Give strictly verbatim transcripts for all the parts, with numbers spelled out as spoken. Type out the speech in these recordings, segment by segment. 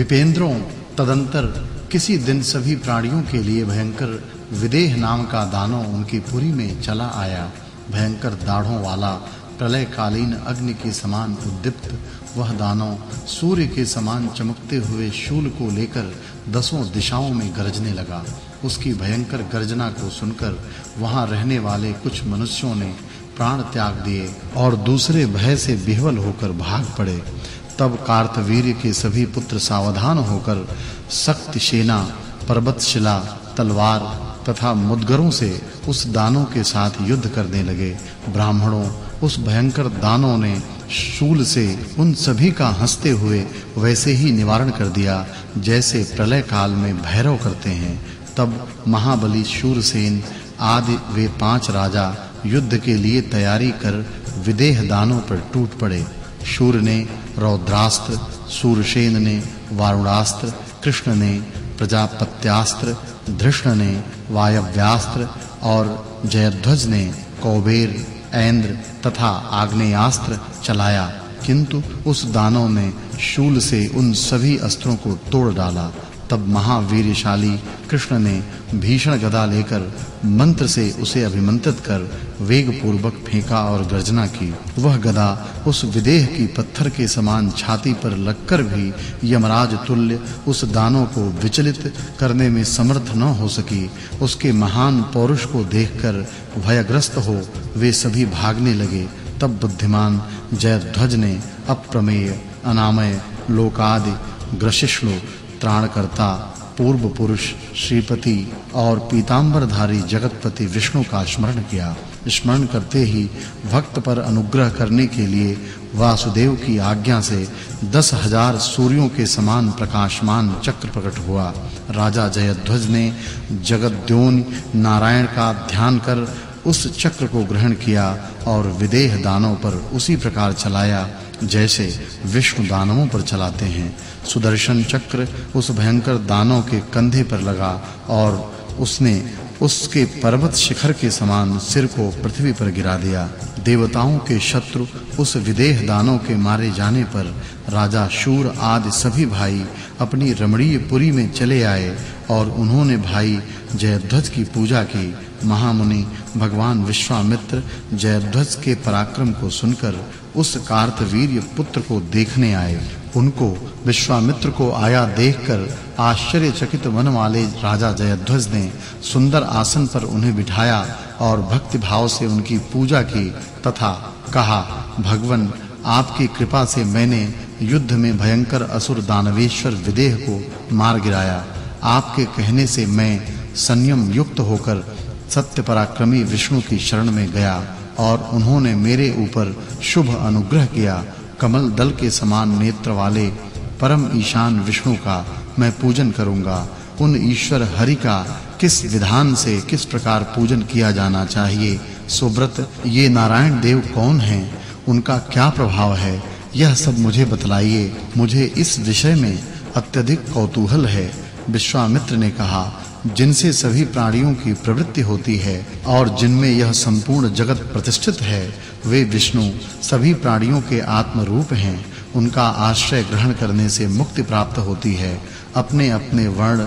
विपेंद्रों, तदंतर किसी दिन सभी प्राणियों के लिए भयंकर विदेह नाम का दानव उनकी पुरी में चला आया। भयंकर दाढ़ों वाला, प्रलयकालीन अग्नि के समान उद्दीप्त वह दानव सूर्य के समान चमकते हुए शूल को लेकर दसों दिशाओं में गरजने लगा। उसकी भयंकर गर्जना को सुनकर वहां रहने वाले कुछ मनुष्यों ने प्राण त्याग दिए और दूसरे भय से विह्वल होकर भाग पड़े। तब कार्तवीर्य के सभी पुत्र सावधान होकर सख्त सेना, पर्वतशिला, तलवार तथा मुद्गरों से उस दानव के साथ युद्ध करने लगे। ब्राह्मणों, उस भयंकर दानव ने शूल से उन सभी का हंसते हुए वैसे ही निवारण कर दिया जैसे प्रलय काल में भैरव करते हैं। तब महाबली शूरसेन आदि वे पांच राजा युद्ध के लिए तैयारी कर विदेह दानव पर टूट पड़े। शूर ने रौद्रास्त्र, शूरसेन ने वारुणास्त्र, कृष्ण ने प्रजापत्यास्त्र, धृष्ण ने वायव्यास्त्र और जयध्वज ने कौबेर, ऐन्द्र तथा आग्नेयास्त्र चलाया, किंतु उस दानव ने शूल से उन सभी अस्त्रों को तोड़ डाला। तब महावीरशाली कृष्ण ने भीषण गदा लेकर मंत्र से उसे अभिमंत्रित कर वेग पूर्वक फेंका और गर्जना की। वह गदा उस विदेह की पत्थर के समान छाती पर लगकर भी यमराज तुल्य उस दानव को विचलित करने में समर्थ न हो सकी। उसके महान पौरुष को देखकर भयग्रस्त हो वे सभी भागने लगे। तब बुद्धिमान जयध्वज ने अप्रमेय, अनामय, लोकादि, ग्रशिष्णु, त्राणकर्ता, पूर्व पुरुष, श्रीपति और पीतांबरधारी जगतपति विष्णु का स्मरण किया। स्मरण करते ही भक्त पर अनुग्रह करने के लिए वासुदेव की आज्ञा से दस हजार सूर्यों के समान प्रकाशमान चक्र प्रकट हुआ। राजा जयध्वज ने जगद्योनि नारायण का ध्यान कर उस चक्र को ग्रहण किया और विदेह दानव पर उसी प्रकार चलाया जैसे विष्णु दानवों पर चलाते हैं। सुदर्शन चक्र उस भयंकर दानव के कंधे पर लगा और उसने उसके पर्वत शिखर के समान सिर को पृथ्वी पर गिरा दिया। देवताओं के शत्रु उस विदेह दानव के मारे जाने पर राजा शूर आदि सभी भाई अपनी रमणीय पुरी में चले आए और उन्होंने भाई जयध्वज की पूजा की। महामुनि भगवान विश्वामित्र जयध्वज के पराक्रम को सुनकर उस कार्तवीर्य पुत्र को देखने आए। उनको विश्वामित्र को आया देखकर आश्चर्यचकित मन वाले राजा जयध्वज ने सुंदर आसन पर उन्हें बिठाया और भक्ति भाव से उनकी पूजा की तथा कहा, भगवन, आपकी कृपा से मैंने युद्ध में भयंकर असुर दानवेश्वर विदेह को मार गिराया। आपके कहने से मैं संयम युक्त होकर सत्य पराक्रमी विष्णु की शरण में गया और उन्होंने मेरे ऊपर शुभ अनुग्रह किया। कमल दल के समान नेत्र वाले परम ईशान विष्णु का मैं पूजन करूंगा। उन ईश्वर हरि का किस विधान से किस प्रकार पूजन किया जाना चाहिए? सुब्रत, ये नारायण देव कौन हैं? उनका क्या प्रभाव है? यह सब मुझे बतलाइए। मुझे इस विषय में अत्यधिक कौतूहल है। विश्वामित्र ने कहा, जिनसे सभी प्राणियों की प्रवृत्ति होती है और जिनमें यह संपूर्ण जगत प्रतिष्ठित है, वे विष्णु सभी प्राणियों के आत्म रूप हैं। उनका आश्रय ग्रहण करने से मुक्ति प्राप्त होती है। अपने अपने वर्ण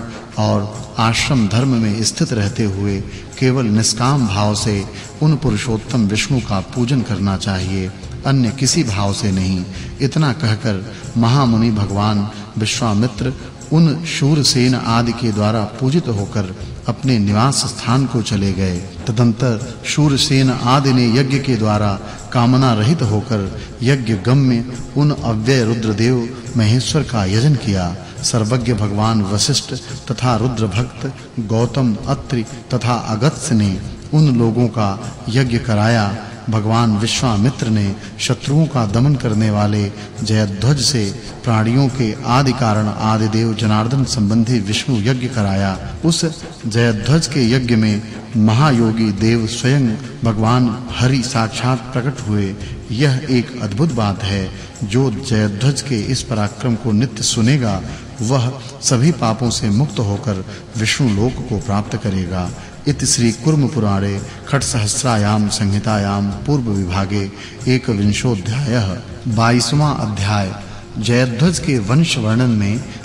और आश्रम धर्म में स्थित रहते हुए केवल निष्काम भाव से उन पुरुषोत्तम विष्णु का पूजन करना चाहिए, अन्य किसी भाव से नहीं। इतना कहकर महामुनि भगवान विश्वामित्र उन शूरसेन आदि के द्वारा पूजित होकर अपने निवास स्थान को चले गए। तदंतर शूरसेन आदि ने यज्ञ के द्वारा कामना रहित होकर यज्ञ गम्य उन अव्यय रुद्रदेव महेश्वर का यजन किया। सर्वज्ञ भगवान वशिष्ठ तथा रुद्र भक्त गौतम, अत्रि तथा अगस्त्य ने उन लोगों का यज्ञ कराया। भगवान विश्वामित्र ने शत्रुओं का दमन करने वाले जयध्वज से प्राणियों के आदि कारण आदि देव जनार्दन संबंधी विष्णु यज्ञ कराया। उस जयध्वज के यज्ञ में महायोगी देव स्वयं भगवान हरि साक्षात प्रकट हुए। यह एक अद्भुत बात है। जो जयध्वज के इस पराक्रम को नित्य सुनेगा वह सभी पापों से मुक्त होकर विष्णु लोक को प्राप्त करेगा। इति श्री कुर्म पुराणे खट सहस्रायाम संहितायाम पूर्व विभागे एकविंशोऽध्यायः। बाईसवां अध्याय। जयध्वज के वंश वर्णन में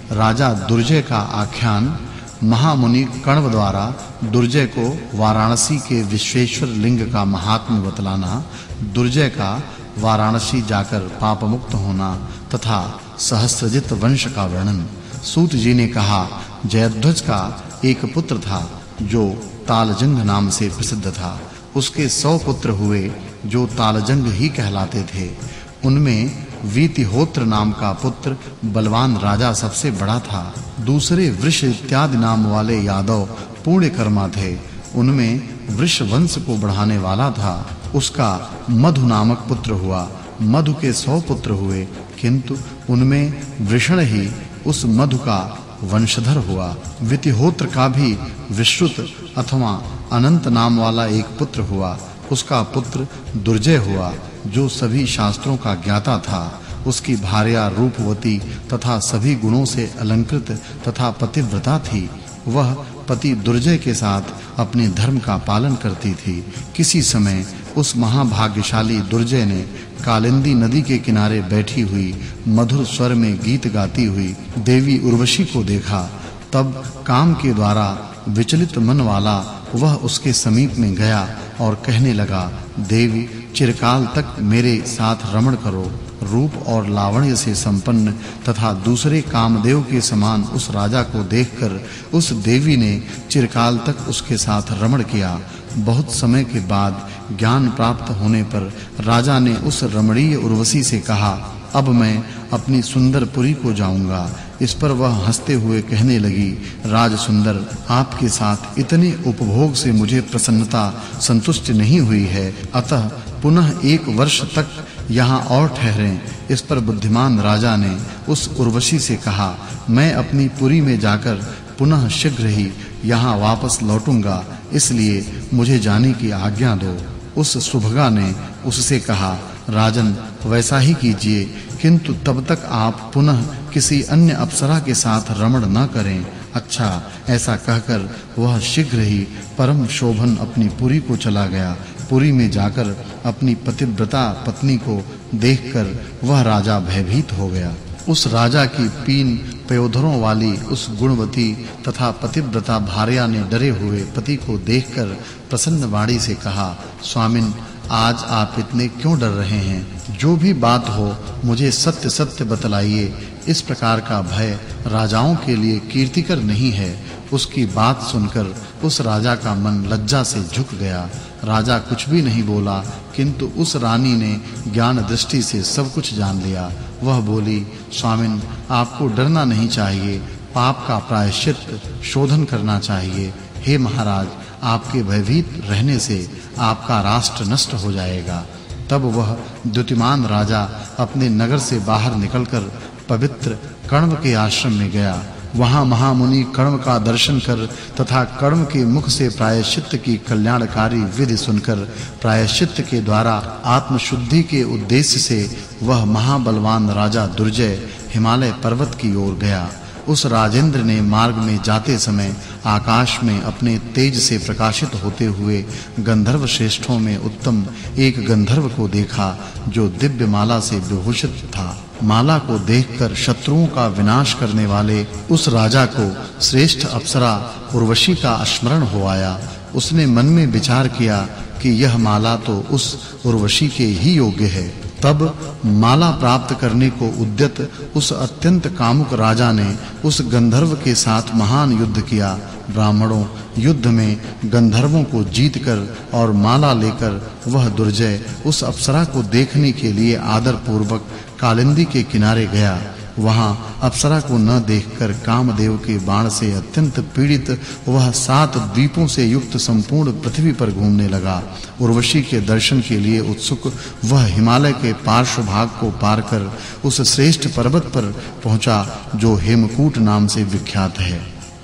राजा दुर्जय का आख्यान। महामुनि कण्व द्वारा दुर्जय को वाराणसी के विश्वेश्वर लिंग का महात्म्य बतलाना, दुर्जय का वाराणसी जाकर पाप मुक्त होना तथा सहस्त्रजित वंश का वर्णन। सूत जी ने कहा, जयध्वज का एक पुत्र था जो तालजंग नाम से प्रसिद्ध था। उसके सौ पुत्र हुए जो तालजंग ही कहलाते थे। उनमें वीतिहोत्र नाम का पुत्र बलवान राजा सबसे बड़ा था। दूसरे वृष इत्यादि नाम वाले यादव पुण्यकर्मा थे। उनमें वृष वंश को बढ़ाने वाला था। उसका मधु नामक पुत्र हुआ। मधु के सौ पुत्र हुए, किंतु उनमें वृषण ही उस मधु का वंशधर हुआ। वितिहोत्र का भी विश्रुत अथवा अनंत नाम वाला एक पुत्र हुआ। उसका पुत्र दुर्जय हुआ, जो सभी शास्त्रों का ज्ञाता था। उसकी भार्या रूपवती तथा सभी गुणों से अलंकृत तथा पतिव्रता थी। वह पति दुर्जय के साथ अपने धर्म का पालन करती थी। किसी समय उस महाभाग्यशाली दुर्जय ने कालिंदी नदी के किनारे बैठी हुई मधुर स्वर में गीत गाती हुई देवी उर्वशी को देखा। तब काम के द्वारा विचलित मन वाला वह उसके समीप में गया और कहने लगा, देवी, चिरकाल तक मेरे साथ रमण करो। रूप और लावण्य से संपन्न तथा दूसरे कामदेव के समान उस राजा को देखकर उस देवी ने चिरकाल तक उसके साथ रमण किया। बहुत समय के बाद ज्ञान प्राप्त होने पर राजा ने उस रमणीय उर्वशी से कहा, अब मैं अपनी सुंदर पुरी को जाऊंगा। इस पर वह हंसते हुए कहने लगी, राज सुंदर, आपके साथ इतने उपभोग से मुझे प्रसन्नता संतुष्ट नहीं हुई है, अतः पुनः एक वर्ष तक यहाँ और ठहरें। इस पर बुद्धिमान राजा ने उस उर्वशी से कहा, मैं अपनी पुरी में जाकर पुनः शीघ्र ही यहाँ वापस लौटूंगा, इसलिए मुझे जाने की आज्ञा दो। उस सुभगा ने उससे कहा, राजन, वैसा ही कीजिए, किंतु तब तक आप पुनः किसी अन्य अप्सरा के साथ रमण न करें। अच्छा, ऐसा कहकर वह शीघ्र ही परम शोभन अपनी पुरी को चला गया। पुरी में जाकर अपनी पतिव्रता पत्नी को देखकर वह राजा भयभीत हो गया। उस राजा की पीन पयोधरों वाली उस गुणवती तथा पतिव्रता भार्या ने डरे हुए पति को देखकर प्रसन्न वाणी से कहा, स्वामिन, आज आप इतने क्यों डर रहे हैं? जो भी बात हो मुझे सत्य सत्य बतलाइए। इस प्रकार का भय राजाओं के लिए कीर्तिकर नहीं है। उसकी बात सुनकर उस राजा का मन लज्जा से झुक गया। राजा कुछ भी नहीं बोला, किंतु उस रानी ने ज्ञान दृष्टि से सब कुछ जान लिया। वह बोली, स्वामिन, आपको डरना नहीं चाहिए, पाप का प्रायश्चित शोधन करना चाहिए। हे महाराज, आपके भयभीत रहने से आपका राष्ट्र नष्ट हो जाएगा। तब वह द्युतिमान राजा अपने नगर से बाहर निकलकर पवित्र कण्व के आश्रम में गया। वहां महामुनि कण्व का दर्शन कर तथा कण्व के मुख से प्रायश्चित की कल्याणकारी विधि सुनकर प्रायश्चित के द्वारा आत्मशुद्धि के उद्देश्य से वह महाबलवान राजा दुर्जय हिमालय पर्वत की ओर गया। उस राजेंद्र ने मार्ग में जाते समय आकाश में अपने तेज से प्रकाशित होते हुए गंधर्व श्रेष्ठों में उत्तम एक गंधर्व को देखा, जो दिव्य माला से विभूषित था। माला को देखकर शत्रुओं का विनाश करने वाले उस राजा को श्रेष्ठ अप्सरा उर्वशी का स्मरण हो आया। उसने मन में विचार किया कि यह माला तो उस उर्वशी के ही योग्य है। तब माला प्राप्त करने को उद्यत उस अत्यंत कामुक राजा ने उस गंधर्व के साथ महान युद्ध किया। ब्राह्मणों युद्ध में गंधर्वों को जीतकर और माला लेकर वह दुर्जय उस अप्सरा को देखने के लिए आदर पूर्वक कालिंदी के किनारे गया। वहां अप्सरा को न देखकर कामदेव के बाण से अत्यंत पीड़ित वह सात द्वीपों से युक्त संपूर्ण पृथ्वी पर घूमने लगा। उर्वशी के दर्शन के लिए उत्सुक वह हिमालय के पार्श्व भाग को पार कर उस श्रेष्ठ पर्वत पर पहुंचा, जो हेमकूट नाम से विख्यात है।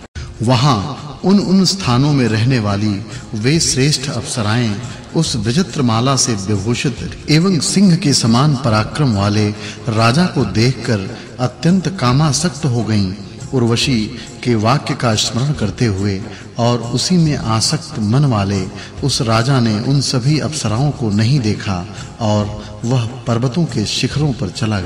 वहां उन उन स्थानों में रहने वाली वे श्रेष्ठ अप्सराएं उस विचित्रमाला से विभूषित एवं सिंह के समान पराक्रम वाले राजा को देखकर अत्यंत कामासक्त हो गईं। उर्वशी के वाक्य का स्मरण करते हुए और उसी में आसक्त मन वाले उस राजा ने उन सभी अप्सराओं को नहीं देखा और वह पर्वतों के शिखरों पर चला गया।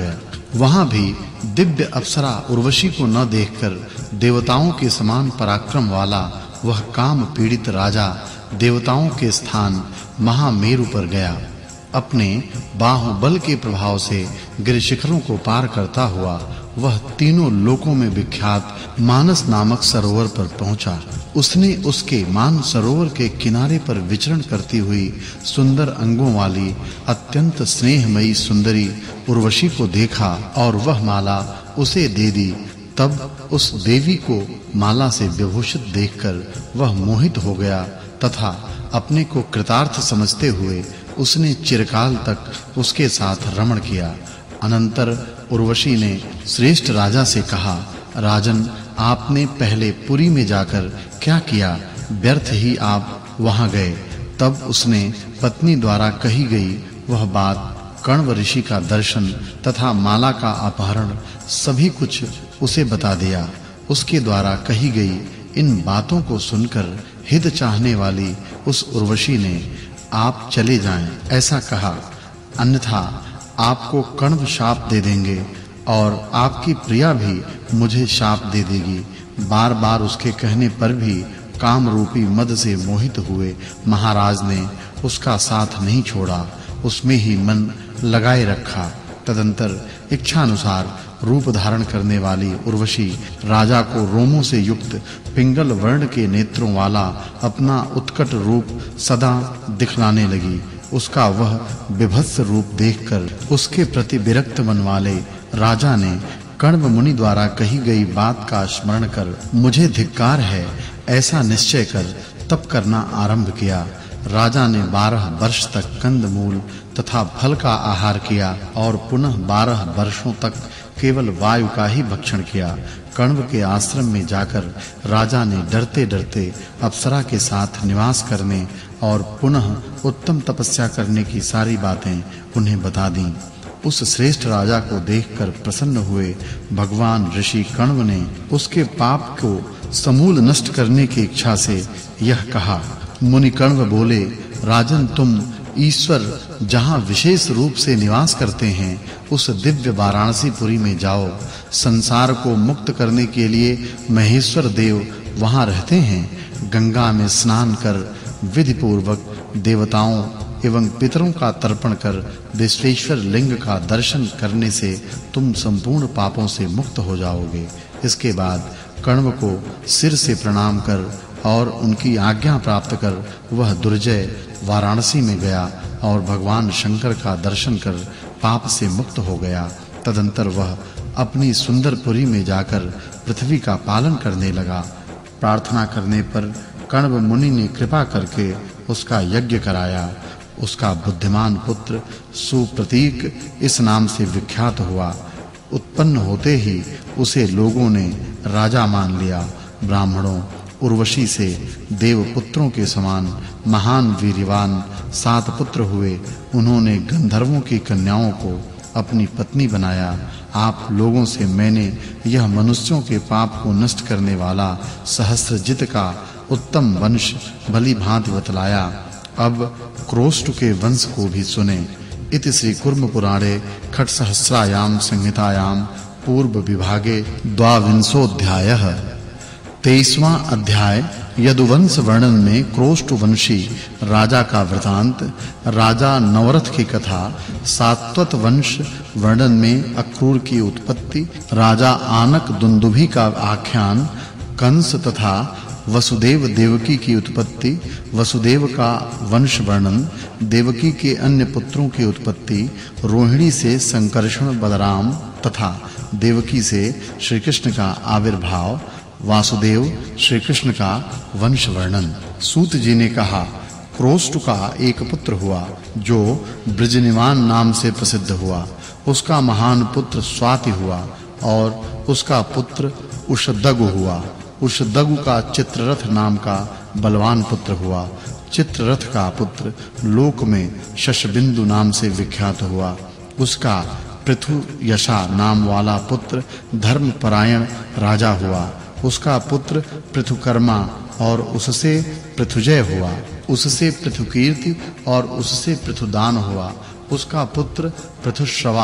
वहां भी दिव्य अप्सरा उर्वशी को न देखकर देवताओं के समान पराक्रम वाला वह काम पीड़ित राजा देवताओं के स्थान महामेरु पर गया। अपने बाहुबल के प्रभाव से गिरि शिखरों को पार करता हुआ वह तीनों लोकों में विख्यात मानस नामक सरोवर पर पहुंचा। उसने उसके मान सरोवर के किनारे पर विचरण करती हुई सुंदर अंगों वाली अत्यंत स्नेहमयी सुंदरी उर्वशी को देखा और वह माला उसे दे दी। तब उस देवी को माला से विभूषित देखकर वह मोहित हो गया तथा अपने को कृतार्थ समझते हुए उसने चिरकाल तक उसके साथ रमण किया। अनंतर उर्वशी ने श्रेष्ठ राजा से कहा, राजन, आपने पहले पुरी में जाकर क्या किया? व्यर्थ ही आप वहां गए। तब उसने पत्नी द्वारा कही गई वह बात, कण्व ऋषि का दर्शन तथा माला का अपहरण सभी कुछ उसे बता दिया। उसके द्वारा कही गई इन बातों को सुनकर हित चाहने वाली उस उर्वशी ने आप चले जाएं ऐसा कहा, अन्यथा आपको कण्व शाप दे देंगे और आपकी प्रिया भी मुझे शाप दे देगी। बार-बार उसके कहने पर भी काम रूपी मद से मोहित हुए महाराज ने उसका साथ नहीं छोड़ा, उसमें ही मन लगाए रखा। तदंतर इच्छा अनुसार रूप धारण करने वाली उर्वशी राजा को रोमों से युक्त पिंगल वर्ण के नेत्रों वाला अपना उत्कट रूप सदा दिखलाने लगी। उसका वह विभत्स रूप देखकर उसके प्रति विरक्त मन वाले राजा ने कण्व मुनि द्वारा कही गई बात का स्मरण कर मुझे धिक्कार है ऐसा निश्चय कर तप करना आरंभ किया। राजा ने बारह वर्ष तक कंदमूल तथा फल का आहार किया और पुनः बारह वर्षों तक केवल वायु का ही भक्षण किया। कण्व के आश्रम में जाकर राजा ने डरते-डरते अप्सरा के साथ निवास करने और पुनः उत्तम तपस्या करने की सारी बातें उन्हें बता दीं। उस श्रेष्ठ राजा को देखकर प्रसन्न हुए भगवान ऋषि कण्व ने उसके पाप को समूल नष्ट करने की इच्छा से यह कहा। मुनि कण्व बोले, राजन, तुम ईश्वर जहां विशेष रूप से निवास करते हैं उस दिव्य वाराणसी पुरी में जाओ। संसार को मुक्त करने के लिए महेश्वर देव वहां रहते हैं। गंगा में स्नान कर विधि पूर्वक देवताओं एवं पितरों का तर्पण कर विश्वेश्वर लिंग का दर्शन करने से तुम संपूर्ण पापों से मुक्त हो जाओगे। इसके बाद कण्व को सिर से प्रणाम कर और उनकी आज्ञा प्राप्त कर वह दुर्जय वाराणसी में गया और भगवान शंकर का दर्शन कर पाप से मुक्त हो गया। तदंतर वह अपनी सुंदर पुरी में जाकर पृथ्वी का पालन करने लगा। प्रार्थना करने पर कण्व मुनि ने कृपा करके उसका यज्ञ कराया। उसका बुद्धिमान पुत्र सुप्रतीक इस नाम से विख्यात हुआ। उत्पन्न होते ही उसे लोगों ने राजा मान लिया। ब्राह्मणों उर्वशी से देव पुत्रों के समान महान वीरवान सात पुत्र हुए। उन्होंने गंधर्वों की कन्याओं को अपनी पत्नी बनाया। आप लोगों से मैंने यह मनुष्यों के पाप को नष्ट करने वाला सहस्रजित का उत्तम वंश भली भांति बतलाया। अब क्रोष्ट के वंश को भी सुने। इति श्री कुर्म पुराणे खट सहस्रायाम संहितायाम पूर्व विभागे द्वाविंशोऽध्यायः। तेईसवां अध्याय यदुवंश वर्णन में क्रोष्ट वंशी राजा का वृतांत, राजा नवरथ की कथा। सात्वत वंश वर्णन में अक्रूर की उत्पत्ति, राजा आनक दुंदुभि का आख्यान, कंस तथा वसुदेव देवकी की उत्पत्ति, वसुदेव का वंश वर्णन, देवकी के अन्य पुत्रों की उत्पत्ति, रोहिणी से संकर्षण बलराम तथा देवकी से श्री कृष्ण का आविर्भाव, वासुदेव श्री कृष्ण का वंश वर्णन। सूत जी ने कहा, क्रोष्ट का एक पुत्र हुआ जो ब्रजनिवान नाम से प्रसिद्ध हुआ। उसका महान पुत्र स्वाति हुआ और उसका पुत्र उषदगु हुआ। उषदगु का चित्ररथ नाम का बलवान पुत्र हुआ। चित्ररथ का पुत्र लोक में शशबिंदु नाम से विख्यात हुआ। उसका पृथु यशा नाम वाला पुत्र धर्मपरायण राजा हुआ। उसका पुत्र पृथुकर्मा और उससे पृथुजय हुआ। उससे पृथुकीर्ति और उससे पृथुदान हुआ। उसका पुत्र पृथुश्रवा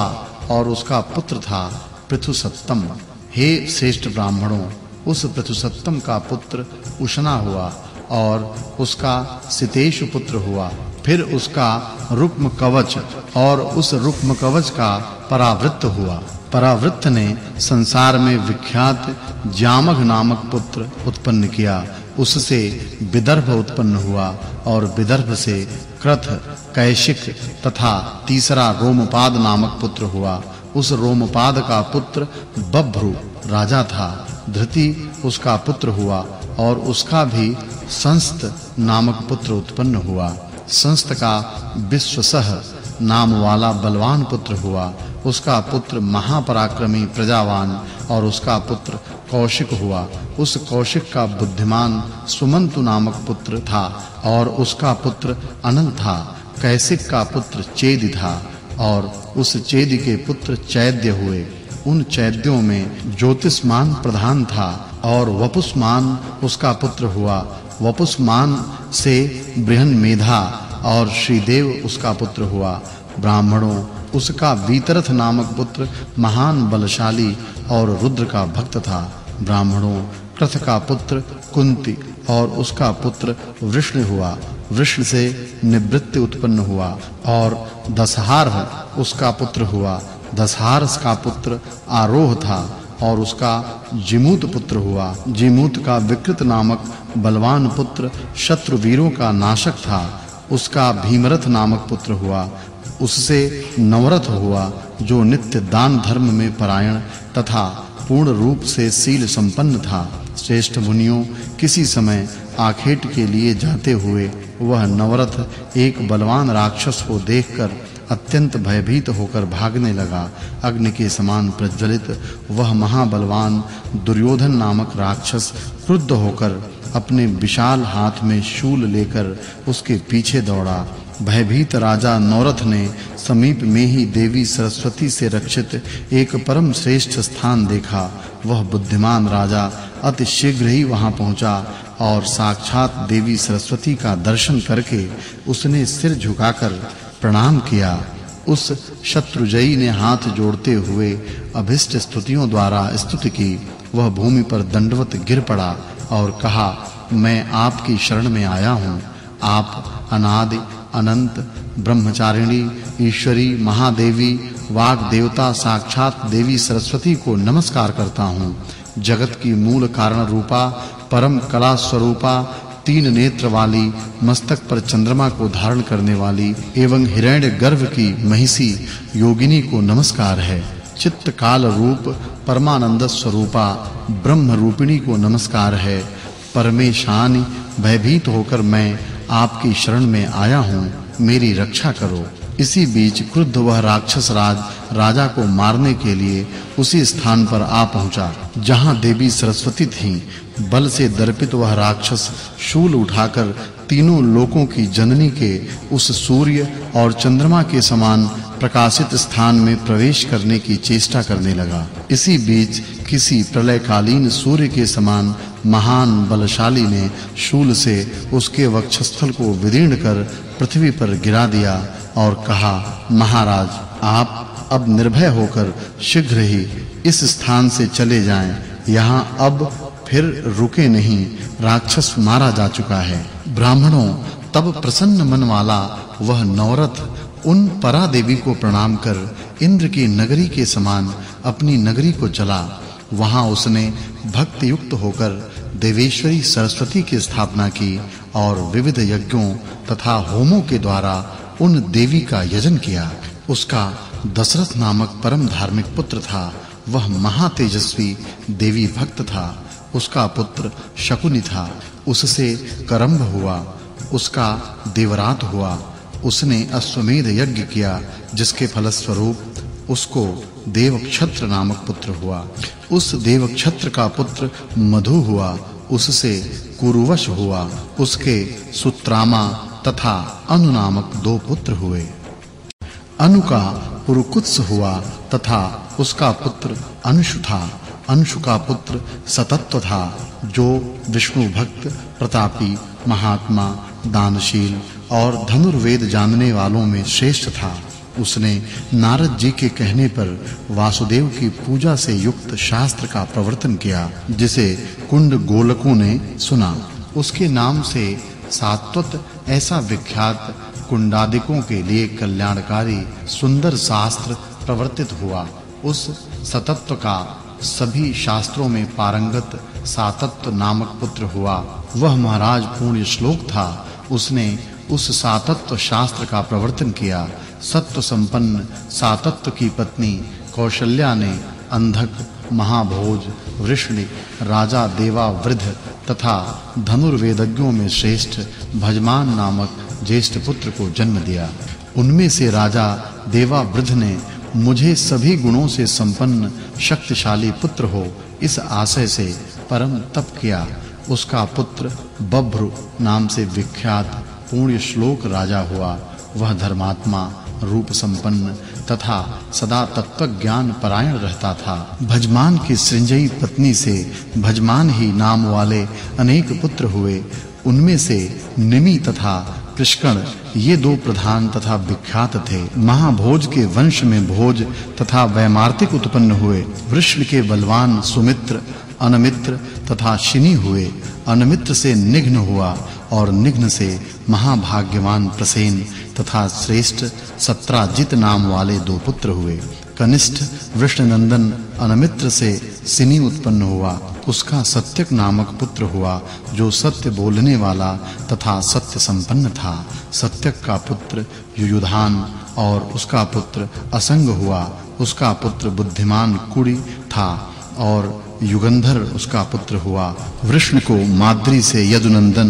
और उसका पुत्र था पृथुसत्तम। हे श्रेष्ठ ब्राह्मणों, उस पृथुसत्तम का पुत्र उशना हुआ और उसका सितेशु पुत्र हुआ। फिर उसका रुक्म कवच और उस रुक्म कवच का परावृत्त हुआ। परावृत्त ने संसार में विख्यात जामग नामक पुत्र उत्पन्न किया। उससे विदर्भ उत्पन्न हुआ और विदर्भ से क्रथ, कैशिक तथा तीसरा रोमपाद नामक पुत्र हुआ। उस रोमपाद का पुत्र बभ्रु राजा था। धृति उसका पुत्र हुआ और उसका भी संस्त नामक पुत्र उत्पन्न हुआ। संस्त का विश्वसह नाम वाला बलवान पुत्र हुआ। उसका पुत्र महापराक्रमी प्रजावान और उसका पुत्र कौशिक हुआ। उस कौशिक का बुद्धिमान सुमंतु नामक पुत्र था और उसका पुत्र अनल था। कैसिक का पुत्र चेदि था और उस चेदि के पुत्र चैद्य हुए। उन चैद्यों में ज्योतिष्मान प्रधान था और वपुष्मान उसका पुत्र हुआ। वपुष्मान से बृहन्मेधा और श्रीदेव उसका पुत्र हुआ। ब्राह्मणों, उसका वीतरथ नामक पुत्र महान बलशाली और रुद्र का भक्त था। ब्राह्मणों, क्रथ का पुत्र कुंती और उसका पुत्र वृष्ण हुआ। वृष्ण से निवृत्ति उत्पन्न हुआ और दशहार उसका पुत्र हुआ। दशहार का पुत्र आरोह था और उसका जिमूत पुत्र हुआ। जिमूत का विकृत नामक बलवान पुत्र शत्रुवीरों का नाशक था। उसका भीमरथ नामक पुत्र हुआ। उससे नवरथ हुआ जो नित्य दान धर्म में परायण तथा पूर्ण रूप से शील संपन्न था। श्रेष्ठ मुनियों, किसी समय आखेट के लिए जाते हुए वह नवरथ एक बलवान राक्षस को देखकर अत्यंत भयभीत होकर भागने लगा। अग्नि के समान प्रज्वलित वह महाबलवान दुर्योधन नामक राक्षस क्रुद्ध होकर अपने विशाल हाथ में शूल लेकर उसके पीछे दौड़ा। भयभीत राजा नौरथ ने समीप में ही देवी सरस्वती से रक्षित एक परम श्रेष्ठ स्थान देखा। वह बुद्धिमान राजा अति शीघ्र ही वहां पहुंचा और साक्षात देवी सरस्वती का दर्शन करके उसने सिर झुकाकर प्रणाम किया। उस शत्रुजयी ने हाथ जोड़ते हुए अभिष्ट स्तुतियों द्वारा स्तुति की। वह भूमि पर दंडवत गिर पड़ा और कहा, मैं आपकी शरण में आया हूँ। आप अनादि अनंत ब्रह्मचारिणी ईश्वरी महादेवी वाग देवता साक्षात देवी सरस्वती को नमस्कार करता हूँ। जगत की मूल कारण रूपा परम कला स्वरूपा तीन नेत्र वाली मस्तक पर चंद्रमा को धारण करने वाली एवं हिरण्य गर्भ की महिषी योगिनी को नमस्कार है। चित्त काल रूप परमानंद स्वरूपा ब्रह्म रूपिणी को नमस्कार है। परमेशानी भयभीत होकर मैं आपकी शरण में आया हूँ, मेरी रक्षा करो। इसी बीच क्रुद्ध वह राक्षस राज राजा को मारने के लिए उसी स्थान पर आ पहुंचा जहां देवी सरस्वती थीं। बल से दर्पित वह राक्षस शूल उठाकर तीनों लोकों की जननी के उस सूर्य और चंद्रमा के समान प्रकाशित स्थान में प्रवेश करने की चेष्टा करने लगा। इसी बीच किसी प्रलयकालीन सूर्य के समान महान बलशाली ने शूल से उसके वक्षस्थल को विदीर्ण कर पृथ्वी पर गिरा दिया और कहा, महाराज, आप अब निर्भय होकर शीघ्र ही इस स्थान से चले जाएं। यहाँ अब फिर रुके नहीं, राक्षस मारा जा चुका है। ब्राह्मणों, तब प्रसन्न मन वाला वह नवरथ उन परा देवी को प्रणाम कर इंद्र की नगरी के समान अपनी नगरी को चला। वहां उसने भक्ति युक्त होकर देवेश्वरी सरस्वती की स्थापना की और विविध यज्ञों तथा होमों के द्वारा उन देवी का यजन किया। उसका दशरथ नामक परम धार्मिक पुत्र था। वह महातेजस्वी देवी भक्त था। उसका पुत्र शकुनि था। उससे करम्भ हुआ। उसका देवरात हुआ। उसने अश्वमेध यज्ञ किया, जिसके फलस्वरूप उसको देवक्षत्र नामक पुत्र हुआ। उस देवक्षत्र का पुत्र मधु हुआ। उससे कुरुवश हुआ। उसके सुत्रामा तथा अनु नामक दो पुत्र हुए। अनु का पुरुकुत्स हुआ तथा उसका पुत्र अंशु था। अंशु का पुत्र सतत्व था, जो विष्णु भक्त, प्रतापी, महात्मा, दानशील और धनुर्वेद जानने वालों में श्रेष्ठ था। उसने नारद जी के कहने पर वासुदेव की पूजा से युक्त शास्त्र का प्रवर्तन किया, जिसे कुंड गोलकों ने सुना। उसके नाम से सात्वत ऐसा विख्यात कुंडादिकों के लिए कल्याणकारी सुंदर शास्त्र प्रवर्तित हुआ। उस सतत्व का सभी शास्त्रों में पारंगत सातत्व नामक पुत्र हुआ। वह महाराज पूर्ण श्लोक था। उसने उस सातत्व शास्त्र का प्रवर्तन किया। सत्व संपन्न सातत्व की पत्नी कौशल्या ने अंधक, महाभोज, वृष्णि, राजा देवावृध तथा धनुर्वेदज्ञों में श्रेष्ठ भजमान नामक ज्येष्ठ पुत्र को जन्म दिया। उनमें से राजा देवावृध ने मुझे सभी गुणों से संपन्न शक्तिशाली पुत्र हो इस आशय से परम तप किया। उसका पुत्र बभ्रु नाम से विख्यात पुण्य श्लोक राजा हुआ। वह धर्मात्मा, रूप संपन्न तथा सदा तत्व ज्ञान परायण रहता था। भजमान की सृंजयी पत्नी से भजमान ही नाम वाले अनेक पुत्र हुए। उनमें से निमि तथा कृष्ण ये दो प्रधान तथा विख्यात थे। महाभोज के वंश में भोज तथा वैमार्तिक उत्पन्न हुए। वृष्ण के बलवान सुमित्र, अनमित्र तथा शिनि हुए। अनमित्र से निघ्न हुआ और निघ्न से महाभाग्यवान प्रसेन तथा श्रेष्ठ सत्राजित नाम वाले दो पुत्र हुए। कनिष्ठ वृषणनंदन अनमित्र से सिनि उत्पन्न हुआ। उसका सत्यक नामक पुत्र हुआ, जो सत्य बोलने वाला तथा सत्य संपन्न था। सत्यक का पुत्र युयुधान और उसका पुत्र असंग हुआ। उसका पुत्र बुद्धिमान कुड़ी था और युगंधर उसका पुत्र हुआ। वृष्ण को माद्री से यदुनंदन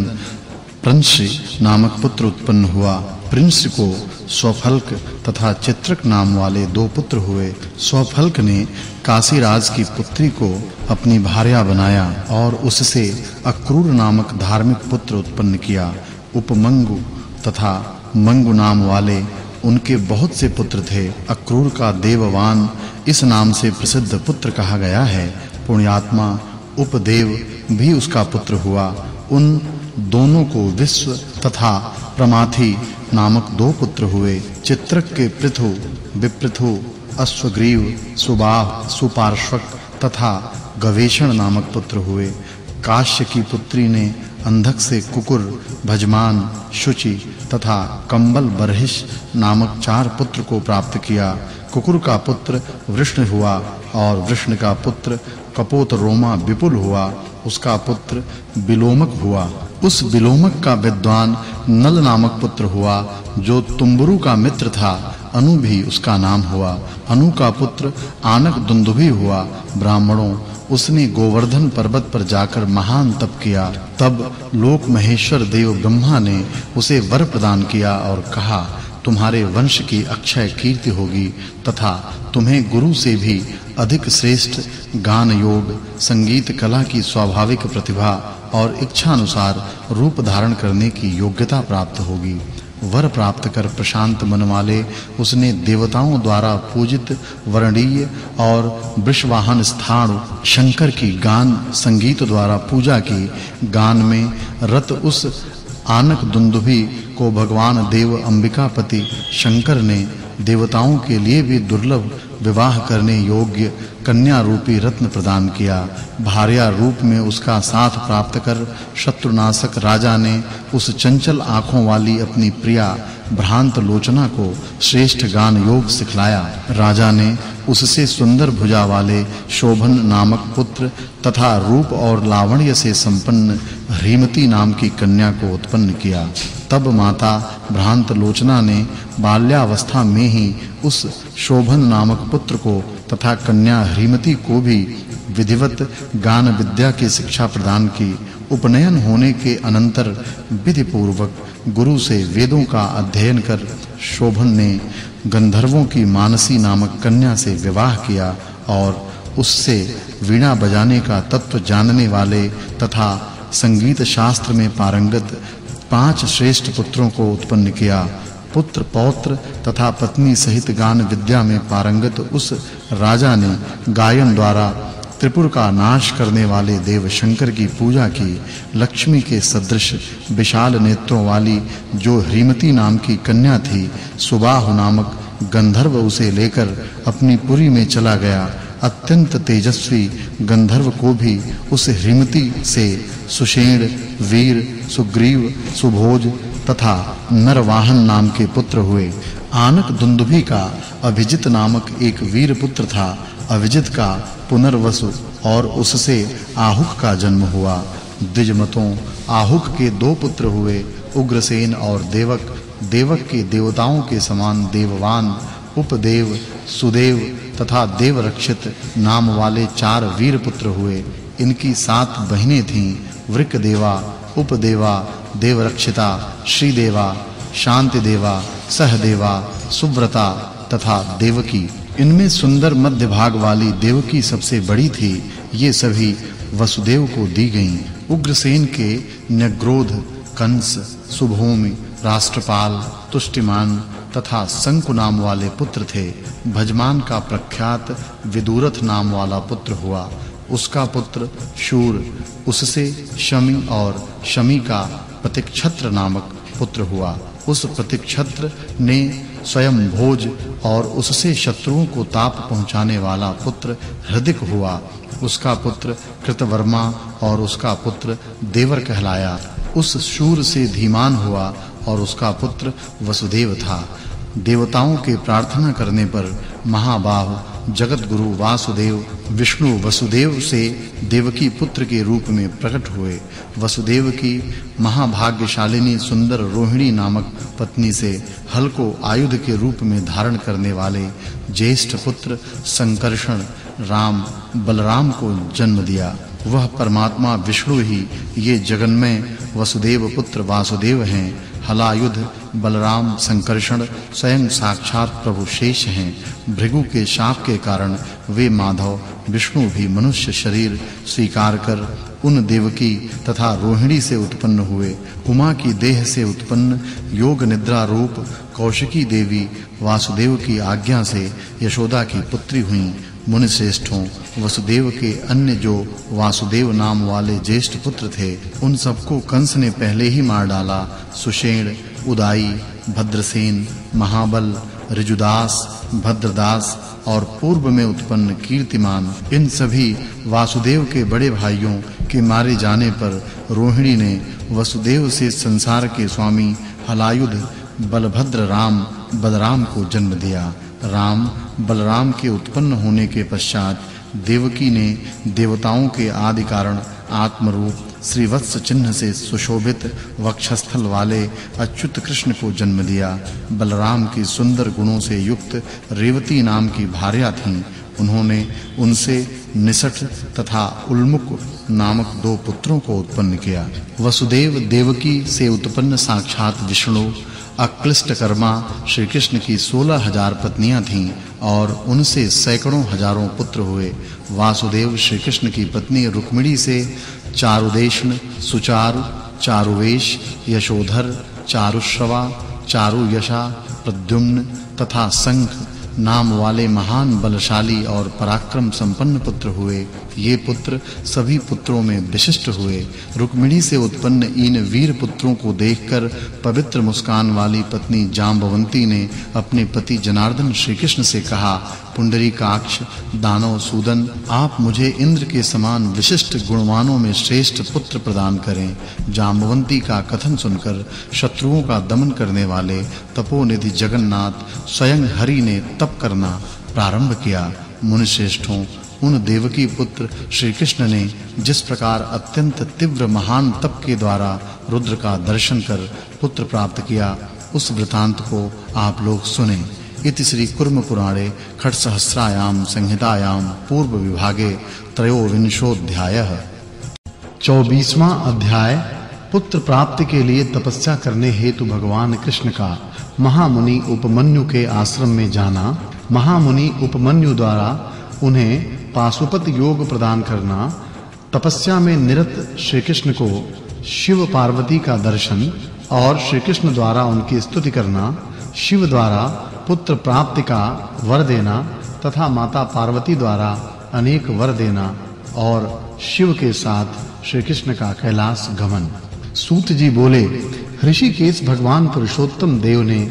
प्रंशी नामक पुत्र उत्पन्न हुआ। प्रिंस को स्वफल्क तथा चित्रक नाम वाले दो पुत्र हुए। स्वफल्क ने काशीराज की पुत्री को अपनी भार्या बनाया और उससे अक्रूर नामक धार्मिक पुत्र उत्पन्न किया। उपमंगु तथा मंगु नाम वाले उनके बहुत से पुत्र थे। अक्रूर का देववान इस नाम से प्रसिद्ध पुत्र कहा गया है। पुण्यात्मा उपदेव भी उसका पुत्र हुआ। उन दोनों को विश्व तथा प्रमाथि नामक दो पुत्र हुए। चित्रक के पृथु, विपृथु, अश्वग्रीव, सुबाह, सुपार्श्वक तथा गवेषण नामक पुत्र हुए। काश्य की पुत्री ने अंधक से कुकुर, भजमान, शुचि तथा कंबल बरहिष नामक चार पुत्र को प्राप्त किया। कुकुर का पुत्र वृष्ण हुआ और वृष्ण का पुत्र कपोत रोमा विपुल हुआ। उसका पुत्र बिलोमक हुआ। उस बिलोमक का विद्वान नल नामक पुत्र हुआ, जो तुम्बुरु का मित्र था। अनु भी उसका नाम हुआ। अनु का पुत्र आनक दुंदुभि हुआ। ब्राह्मणों, उसने गोवर्धन पर्वत पर जाकर महान तप किया। तब लोक महेश्वर देव ब्रह्मा ने उसे वर प्रदान किया और कहा, तुम्हारे वंश की अक्षय कीर्ति होगी तथा तुम्हें गुरु से भी अधिक श्रेष्ठ गान योग, संगीत कला की स्वाभाविक प्रतिभा और इच्छा अनुसार रूप धारण करने की योग्यता प्राप्त होगी। वर प्राप्त कर प्रशांत मन वाले उसने देवताओं द्वारा पूजित वर्णीय और वृषवाहन स्थाणु शंकर की गान संगीत द्वारा पूजा की। गान में रत उस आनक दुंदुभि को भगवान देव अंबिकापति शंकर ने देवताओं के लिए भी दुर्लभ विवाह करने योग्य कन्या रूपी रत्न प्रदान किया। भार्या रूप में उसका साथ प्राप्त कर शत्रुनाशक राजा ने उस चंचल आंखों वाली अपनी प्रिया भ्रांत लोचना को श्रेष्ठ गान योग सिखलाया। राजा ने उससे सुंदर भुजा वाले शोभन नामक पुत्र तथा रूप और लावण्य से संपन्न ह्रीमती नाम की कन्या को उत्पन्न किया। तब माता भ्रांत लोचना ने बाल्यावस्था में ही उस शोभन नामक पुत्र को तथा कन्या ह्रीमती को भी विधिवत गान विद्या की शिक्षा प्रदान की। उपनयन होने के अनंतर विधि पूर्वक गुरु से वेदों का अध्ययन कर शोभन ने गंधर्वों की मानसी नामक कन्या से विवाह किया और उससे वीणा बजाने का तत्व जानने वाले तथा संगीत शास्त्र में पारंगत पांच श्रेष्ठ पुत्रों को उत्पन्न किया। पुत्र पौत्र तथा पत्नी सहित गान विद्या में पारंगत उस राजा ने गायन द्वारा त्रिपुर का नाश करने वाले देव शंकर की पूजा की। लक्ष्मी के सदृश विशाल नेत्रों वाली जो ह्रीमती नाम की कन्या थी, सुबाहु नामक गंधर्व उसे लेकर अपनी पुरी में चला गया। अत्यंत तेजस्वी गंधर्व को भी उस हिमती से सुषेण, वीर, सुग्रीव, सुभोज तथा नरवाहन नाम के पुत्र हुए। आनक दुंदुभि का अभिजित नामक एक वीर पुत्र था। अभिजित का पुनर्वसु और उससे आहुक का जन्म हुआ। द्विजमतों आहुक के दो पुत्र हुए, उग्रसेन और देवक। देवक के देवताओं के समान देववान, उपदेव, सुदेव तथा देवरक्षित नाम वाले चार वीर पुत्र हुए। इनकी सात बहनें थीं, वृकदेवा, उपदेवा, देवरक्षिता, श्रीदेवा, शांतिदेवा, सहदेवा, सुव्रता तथा देवकी। इनमें सुंदर मध्य भाग वाली देवकी सबसे बड़ी थी। ये सभी वसुदेव को दी गईं। उग्रसेन के न्यग्रोध, कंस, सुभौमि, राष्ट्रपाल, तुष्टिमान तथा शंकु नाम वाले पुत्र थे। भजमान का प्रख्यात विदुरथ नाम वाला पुत्र हुआ। उसका पुत्र शूर, उससे शमी और शमी का प्रतिक्षत्र नामक पुत्र हुआ। उस प्रतिक्षत्र ने स्वयं भोज और उससे शत्रुओं को ताप पहुंचाने वाला पुत्र हृदिक हुआ। उसका पुत्र कृतवर्मा और उसका पुत्र देवर कहलाया। उस शूर से धीमान हुआ और उसका पुत्र वसुदेव था। देवताओं के प्रार्थना करने पर महाबाहु जगत गुरु वासुदेव विष्णु वसुदेव से देवकी पुत्र के रूप में प्रकट हुए। वसुदेव की महाभाग्यशालिनी सुंदर रोहिणी नामक पत्नी से हल को आयुध के रूप में धारण करने वाले ज्येष्ठ पुत्र संकर्षण राम बलराम को जन्म दिया। वह परमात्मा विष्णु ही ये जगन्मय वसुदेव पुत्र वासुदेव हैं। हलायुध बलराम संकर्षण स्वयं साक्षात प्रभु शेष हैं। भृगु के शाप के कारण वे माधव विष्णु भी मनुष्य शरीर स्वीकार कर उन देवकी तथा रोहिणी से उत्पन्न हुए। उमा की देह से उत्पन्न योग निद्रा रूप कौशिकी देवी वासुदेव की आज्ञा से यशोदा की पुत्री हुईं। मुनि श्रेष्ठों, वसुदेव के अन्य जो वासुदेव नाम वाले ज्येष्ठ पुत्र थे, उन सबको कंस ने पहले ही मार डाला। सुषेण, उदाई, भद्रसेन, महाबल, ऋजुदास, भद्रदास और पूर्व में उत्पन्न कीर्तिमान, इन सभी वासुदेव के बड़े भाइयों के मारे जाने पर रोहिणी ने वसुदेव से संसार के स्वामी हलायुध बलभद्र राम बलराम को जन्म दिया। राम बलराम के उत्पन्न होने के पश्चात देवकी ने देवताओं के आदि कारण आत्मरूप श्रीवत्स चिन्ह से सुशोभित वक्षस्थल वाले अच्युत कृष्ण को जन्म दिया। बलराम की सुंदर गुणों से युक्त रेवती नाम की भार्या थीं। उन्होंने उनसे निसठ तथा उल्मुक नामक दो पुत्रों को उत्पन्न किया। वसुदेव देवकी से उत्पन्न साक्षात विष्णु अक्लिष्टकर्मा श्री कृष्ण की सोलह हजार पत्नियां थीं और उनसे सैकड़ों हजारों पुत्र हुए। वासुदेव श्री कृष्ण की पत्नी रुक्मिणी से चारुदेशन, सुचारु, चारुवेश, यशोधर, चारुश्रवा, चारुयशा, प्रद्युम्न तथा शंख नाम वाले महान बलशाली और पराक्रम संपन्न पुत्र हुए। ये पुत्र सभी पुत्रों में विशिष्ट हुए। रुक्मिणी से उत्पन्न इन वीर पुत्रों को देखकर पवित्र मुस्कान वाली पत्नी जांबवंती ने अपने पति जनार्दन श्री कृष्ण से कहा, पुंडरीकाक्ष दानव सूदन, आप मुझे इंद्र के समान विशिष्ट गुणवानों में श्रेष्ठ पुत्र प्रदान करें। जांबवंती का कथन सुनकर शत्रुओं का दमन करने वाले तपोनिधि जगन्नाथ स्वयं हरि ने तप करना प्रारंभ किया। मुनि श्रेष्ठों, उन देवकी पुत्र श्री कृष्ण ने जिस प्रकार अत्यंत तीव्र महान तप के द्वारा रुद्र का दर्शन कर पुत्र प्राप्त किया, उस वृतांत को आप लोग सुने। इति श्री कुर्म पुराणे खट सहस्रायाम संहितायां पूर्व विभागे त्रयोविंशोऽध्यायः। चौबीसवां अध्याय पुत्र प्राप्ति के लिए तपस्या करने हेतु भगवान कृष्ण का महामुनि उपमन्यु के आश्रम में जाना। महामुनि उपमन्यु द्वारा उन्हें पाशुपत योग प्रदान करना। तपस्या में निरत श्री कृष्ण को शिव पार्वती का दर्शन और श्री कृष्ण द्वारा उनकी स्तुति करना। शिव द्वारा पुत्र प्राप्ति का वर देना तथा माता पार्वती द्वारा अनेक वर देना और शिव के साथ श्री कृष्ण का कैलाश गमन। सूत जी बोले, ऋषिकेश भगवान पुरुषोत्तम देव ने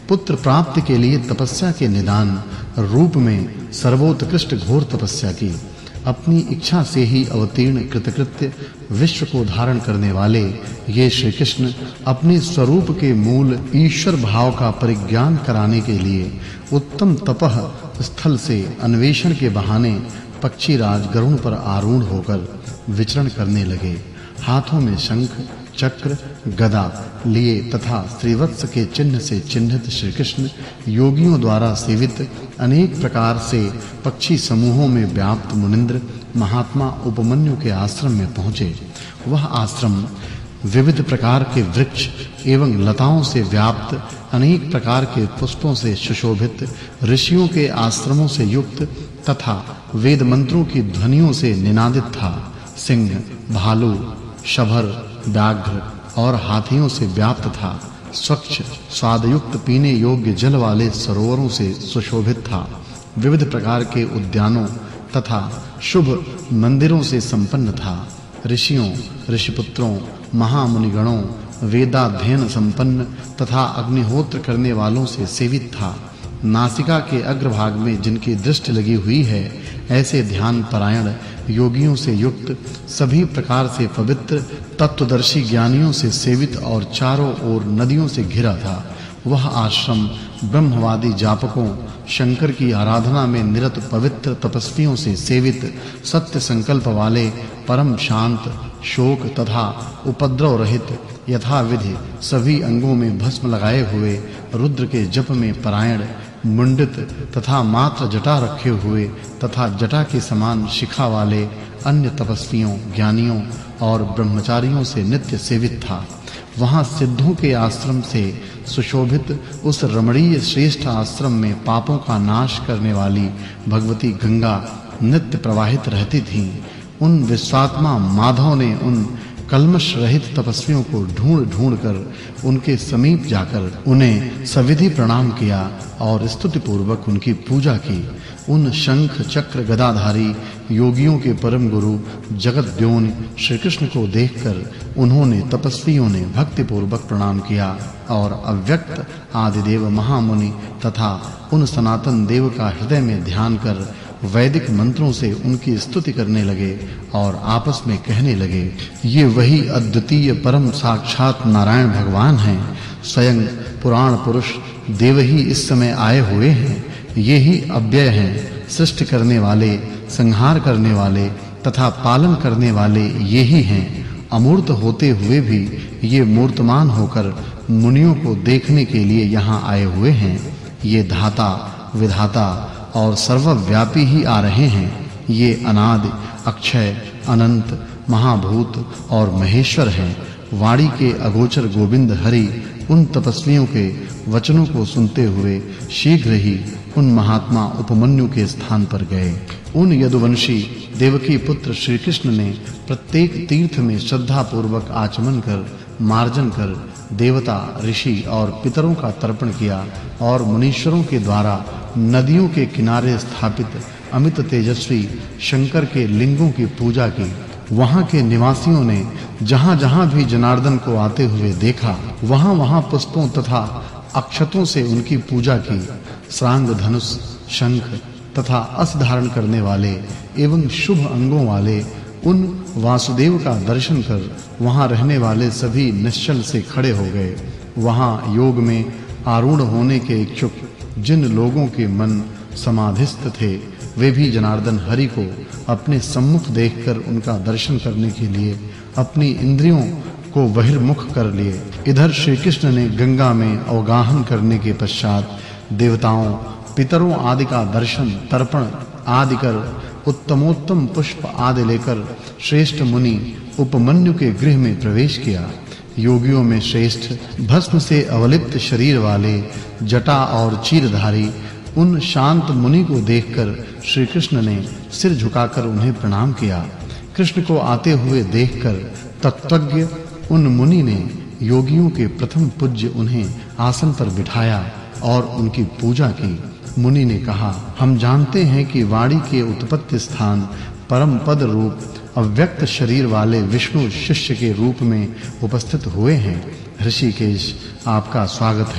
पुत्र प्राप्ति के लिए तपस्या के निदान रूप में सर्वोत्कृष्ट घोर तपस्या की। अपनी इच्छा से ही अवतीर्ण कृतकृत्य विश्व को धारण करने वाले ये श्री कृष्ण अपने स्वरूप के मूल ईश्वर भाव का परिज्ञान कराने के लिए उत्तम तपह स्थल से अन्वेषण के बहाने पक्षीराज गरुड़ पर आरूढ़ होकर विचरण करने लगे। हाथों में शंख चक्र गदा लिए तथा श्रीवत्स के चिन्ह से चिन्हित श्री कृष्ण योगियों द्वारा सेवित अनेक प्रकार से पक्षी समूहों में व्याप्त मुनिंद्र महात्मा उपमन्यु के आश्रम में पहुँचे। वह आश्रम विविध प्रकार के वृक्ष एवं लताओं से व्याप्त अनेक प्रकार के पुष्पों से सुशोभित ऋषियों के आश्रमों से युक्त तथा वेद मंत्रों की ध्वनियों से निनादित था। सिंह भालू शभर व्याघ्र और हाथियों से व्याप्त था। स्वच्छ स्वादयुक्त पीने योग्य जल वाले सरोवरों से सुशोभित था। विविध प्रकार के उद्यानों तथा शुभ मंदिरों से संपन्न था। ऋषियों ऋषिपुत्रों महामुनिगणों वेदाध्ययन संपन्न तथा अग्निहोत्र करने वालों से सेवित था। नासिका के अग्रभाग में जिनकी दृष्टि लगी हुई है ऐसे ध्यान परायण योगियों से युक्त सभी प्रकार से पवित्र तत्वदर्शी ज्ञानियों से सेवित और चारों ओर नदियों से घिरा था। वह आश्रम ब्रह्मवादी जापकों शंकर की आराधना में निरत पवित्र तपस्वियों से सेवित सत्य संकल्प वाले परम शांत शोक तथा उपद्रव रहित यथाविधि सभी अंगों में भस्म लगाए हुए रुद्र के जप में परायण मुंडित तथा मात्र जटा रखे हुए तथा जटा के समान शिखा वाले अन्य तपस्वियों ज्ञानियों और ब्रह्मचारियों से नित्य सेवित था। वहां सिद्धों के आश्रम से सुशोभित उस रमणीय श्रेष्ठ आश्रम में पापों का नाश करने वाली भगवती गंगा नित्य प्रवाहित रहती थीं। उन विश्वात्मा माधव ने उन कल्मश रहित तपस्वियों को ढूंढ-ढूंढ कर उनके समीप जाकर उन्हें सविधि प्रणाम किया और स्तुति पूर्वक उनकी पूजा की। उन शंख चक्र गदाधारी योगियों के परम गुरु जगद्योनि श्री कृष्ण को देखकर उन्होंने तपस्वियों ने भक्ति पूर्वक प्रणाम किया और अव्यक्त आदिदेव महामुनि तथा उन सनातन देव का हृदय में ध्यान कर वैदिक मंत्रों से उनकी स्तुति करने लगे और आपस में कहने लगे, ये वही अद्वितीय परम साक्षात नारायण भगवान हैं। स्वयं पुराण पुरुष देव ही इस समय आए हुए हैं। ये ही अव्यय हैं, सृष्टि करने वाले संहार करने वाले तथा पालन करने वाले ये ही हैं। अमूर्त होते हुए भी ये मूर्तमान होकर मुनियों को देखने के लिए यहाँ आए हुए हैं। ये धाता विधाता और सर्वव्यापी ही आ रहे हैं। ये अनादि अक्षय अनंत महाभूत और महेश्वर हैं। वाणी के अगोचर गोविंद हरि उन तपस्वियों के वचनों को सुनते हुए शीघ्र ही उन महात्मा उपमन्यु के स्थान पर गए। उन यदुवंशी देवकी पुत्र श्री कृष्ण ने प्रत्येक तीर्थ में श्रद्धा पूर्वक आचमन कर मार्जन कर देवता ऋषि और पितरों का तर्पण किया और मुनीश्वरों के द्वारा नदियों के किनारे स्थापित अमित तेजस्वी शंकर के लिंगों की पूजा की। वहां के निवासियों ने जहां-जहां भी जनार्दन को आते हुए देखा वहां-वहां पुष्पों तथा अक्षतों से उनकी पूजा की। श्रांग धनुष शंख तथा अस धारण करने वाले एवं शुभ अंगों वाले उन वासुदेव का दर्शन कर वहां रहने वाले सभी निश्चल से खड़े हो गए। वहां योग में आरूढ़ होने के इच्छुक जिन लोगों के मन समाधिस्थ थे वे भी जनार्दन हरि को अपने सम्मुख देखकर उनका दर्शन करने के लिए अपनी इंद्रियों को बहिर्मुख कर लिए। इधर श्री कृष्ण ने गंगा में अवगाहन करने के पश्चात देवताओं पितरों आदि का दर्शन तर्पण आदि कर उत्तमोत्तम पुष्प आदि लेकर श्रेष्ठ मुनि उपमन्यु के गृह में प्रवेश किया। योगियों में श्रेष्ठ भस्म से अवलिप्त शरीर वाले जटा और चीरधारी उन शांत मुनि को देखकर श्री कृष्ण ने सिर झुकाकर उन्हें प्रणाम किया। कृष्ण को आते हुए देखकर तत्वज्ञ उन मुनि ने योगियों के प्रथम पूज्य उन्हें आसन पर बिठाया और उनकी पूजा की। मुनि ने कहा, हम जानते हैं कि वाणी के उत्पत्ति स्थान परम पद रूप अव्यक्त शरीर वाले विष्णु शिष्य के रूप में उपस्थित हुए हैं। ऋषिकेश आपका स्वागत है।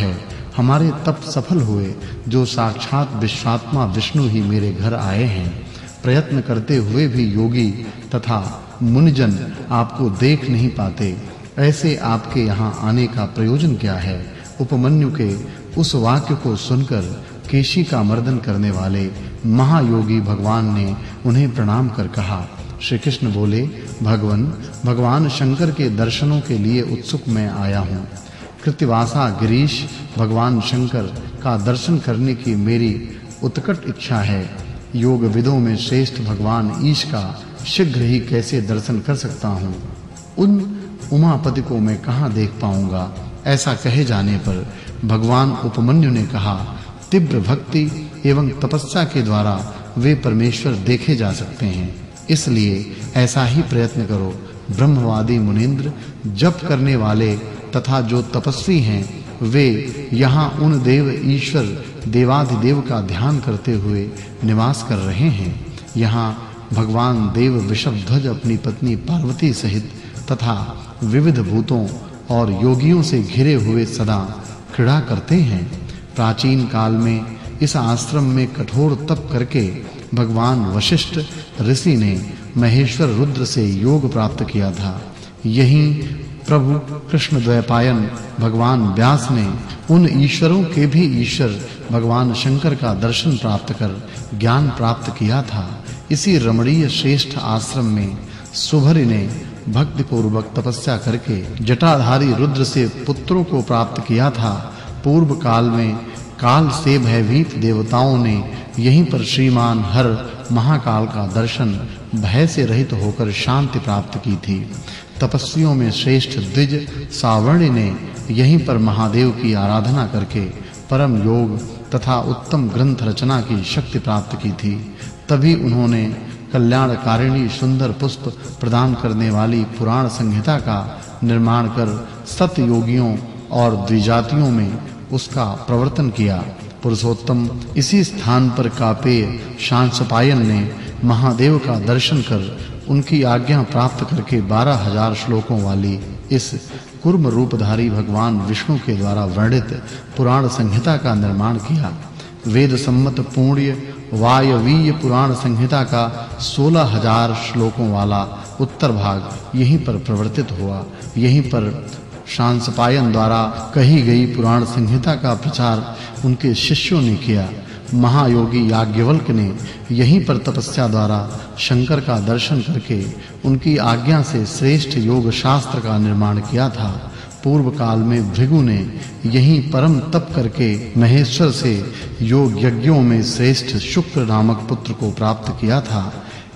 हमारे तप सफल हुए। जो साक्षात विश्वात्मा विष्णु ही मेरे घर आए हैं। प्रयत्न करते हुए भी योगी तथा मुनिजन आपको देख नहीं पाते। ऐसे आपके यहाँ आने का प्रयोजन क्या है? उपमन्यु के उस वाक्य को सुनकर केशी का मर्दन करने वाले महायोगी भगवान ने उन्हें प्रणाम कर कहा। श्री कृष्ण बोले, भगवन भगवान शंकर के दर्शनों के लिए उत्सुक मैं आया हूँ। कृतिवासा गिरीश भगवान शंकर का दर्शन करने की मेरी उत्कट इच्छा है। योग विदों में श्रेष्ठ भगवान ईश का शीघ्र ही कैसे दर्शन कर सकता हूँ? उन उमापति को मैं कहाँ देख पाऊंगा? ऐसा कहे जाने पर भगवान उपमन्यु ने कहा, तीव्र भक्ति एवं तपस्या के द्वारा वे परमेश्वर देखे जा सकते हैं। इसलिए ऐसा ही प्रयत्न करो। ब्रह्मवादी मुनींद्र, जप करने वाले तथा जो तपस्वी हैं, वे यहाँ उन देव ईश्वर देवाधिदेव का ध्यान करते हुए निवास कर रहे हैं। यहाँ भगवान देव वृषभध्वज अपनी पत्नी पार्वती सहित तथा विविध भूतों और योगियों से घिरे हुए सदा क्रीड़ा करते हैं। प्राचीन काल में इस आश्रम में कठोर तप करके भगवान वशिष्ठ ऋषि ने महेश्वर रुद्र से योग प्राप्त किया था। यहीं प्रभु कृष्ण द्वैपायन भगवान व्यास ने उन ईश्वरों के भी ईश्वर भगवान शंकर का दर्शन प्राप्त कर ज्ञान प्राप्त किया था। इसी रमणीय श्रेष्ठ आश्रम में सुभरि ने भक्ति पूर्वक तपस्या करके जटाधारी रुद्र से पुत्रों को प्राप्त किया था। पूर्व काल में काल से भयभीत देवताओं ने यहीं पर श्रीमान हर महाकाल का दर्शन भय से रहित होकर शांति प्राप्त की थी। तपस्वियों में श्रेष्ठ द्विज सावर्णी ने यहीं पर महादेव की आराधना करके परम योग तथा उत्तम ग्रंथ रचना की शक्ति प्राप्त की थी। तभी उन्होंने कल्याणकारिणी सुंदर पुष्प प्रदान करने वाली पुराण संहिता का निर्माण कर सत योगियों और द्विजातियों में उसका प्रवर्तन किया। पुरुषोत्तम इसी स्थान पर कापेय शांसपायन ने महादेव का दर्शन कर उनकी आज्ञा प्राप्त करके बारह हज़ार श्लोकों वाली इस कूर्म रूपधारी भगवान विष्णु के द्वारा वर्णित पुराण संहिता का निर्माण किया। वेद सम्मत पुण्य वायवीय पुराण संहिता का सोलह हज़ार श्लोकों वाला उत्तर भाग यहीं पर प्रवर्तित हुआ। यहीं पर शांसपायन द्वारा कही गई पुराण संहिता का प्रचार उनके शिष्यों ने किया। महायोगी याज्ञवल्क्य ने यहीं पर तपस्या द्वारा शंकर का दर्शन करके उनकी आज्ञा से श्रेष्ठ योग शास्त्र का निर्माण किया था। पूर्व काल में भृगु ने यहीं परम तप करके महेश्वर से योग यज्ञों में श्रेष्ठ शुक्र नामक पुत्र को प्राप्त किया था।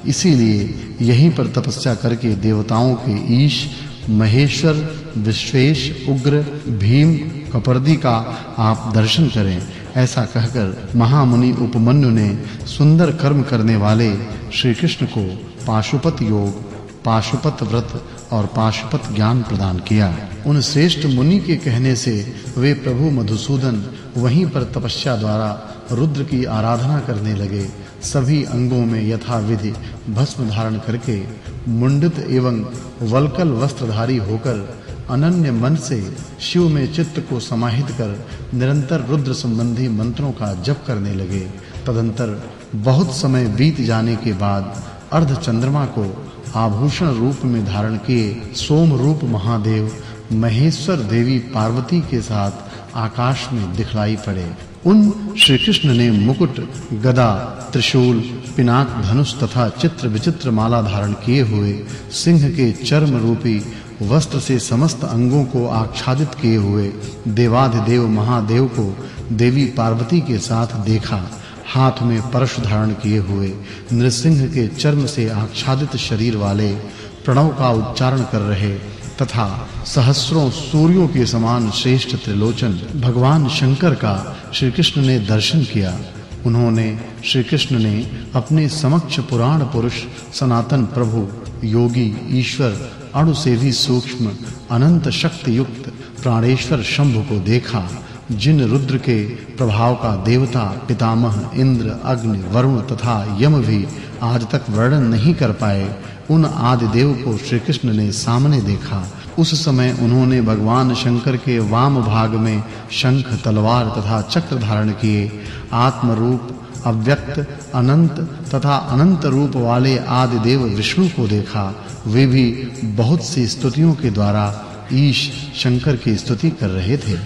इसीलिए यहीं पर तपस्या करके देवताओं के ईश महेश्वर विश्वेश उग्र भीम कपर्दी का आप दर्शन करें। ऐसा कहकर महामुनि उपमन्यु ने सुंदर कर्म करने वाले श्री कृष्ण को पाशुपत योग पाशुपत व्रत और पाशुपत ज्ञान प्रदान किया। उन श्रेष्ठ मुनि के कहने से वे प्रभु मधुसूदन वहीं पर तपस्या द्वारा रुद्र की आराधना करने लगे। सभी अंगों में यथाविधि भस्म धारण करके मुंडित एवं वल्कल वस्त्रधारी होकर अनन्य मन से शिव में चित्त को समाहित कर निरंतर रुद्र संबंधी मंत्रों का जप करने लगे। तदंतर बहुत समय बीत जाने के बाद अर्ध चंद्रमा को आभूषण रूप में धारण किए सोम रूप महादेव महेश्वर देवी पार्वती के साथ आकाश में दिखलाई पड़े। उन श्री कृष्ण ने मुकुट गदा त्रिशूल पिनाक धनुष तथा चित्र विचित्र माला धारण किए हुए सिंह के चर्म रूपी वस्त्र से समस्त अंगों को आच्छादित किए हुए देवाधिदेव महादेव को देवी पार्वती के साथ देखा। हाथ में परशु धारण किए हुए नृसिंह के चर्म से आच्छादित शरीर वाले प्रणव का उच्चारण कर रहे तथा सहस्रों सूर्यों के समान श्रेष्ठ त्रिलोचन भगवान शंकर का श्री कृष्ण ने दर्शन किया। उन्होंने श्री कृष्ण ने अपने समक्ष पुराण पुरुष सनातन प्रभु योगी ईश्वर अणु से भी सूक्ष्म अनंत शक्ति युक्त प्राणेश्वर शंभु को देखा, जिन रुद्र के प्रभाव का देवता पितामह इंद्र अग्नि वरुण तथा यम भी आज तक वर्णन नहीं कर पाए। उन आदि देव को श्री कृष्ण ने सामने देखा। उस समय उन्होंने भगवान शंकर के वाम भाग में शंख, तलवार तथा चक्र धारण किए। आत्म रूप, अव्यक्त, अनंत तथा अनंत रूप वाले आदि देव विष्णु को देखा। वे भी बहुत सी स्तुतियों के द्वारा ईश शंकर की स्तुति कर रहे थे।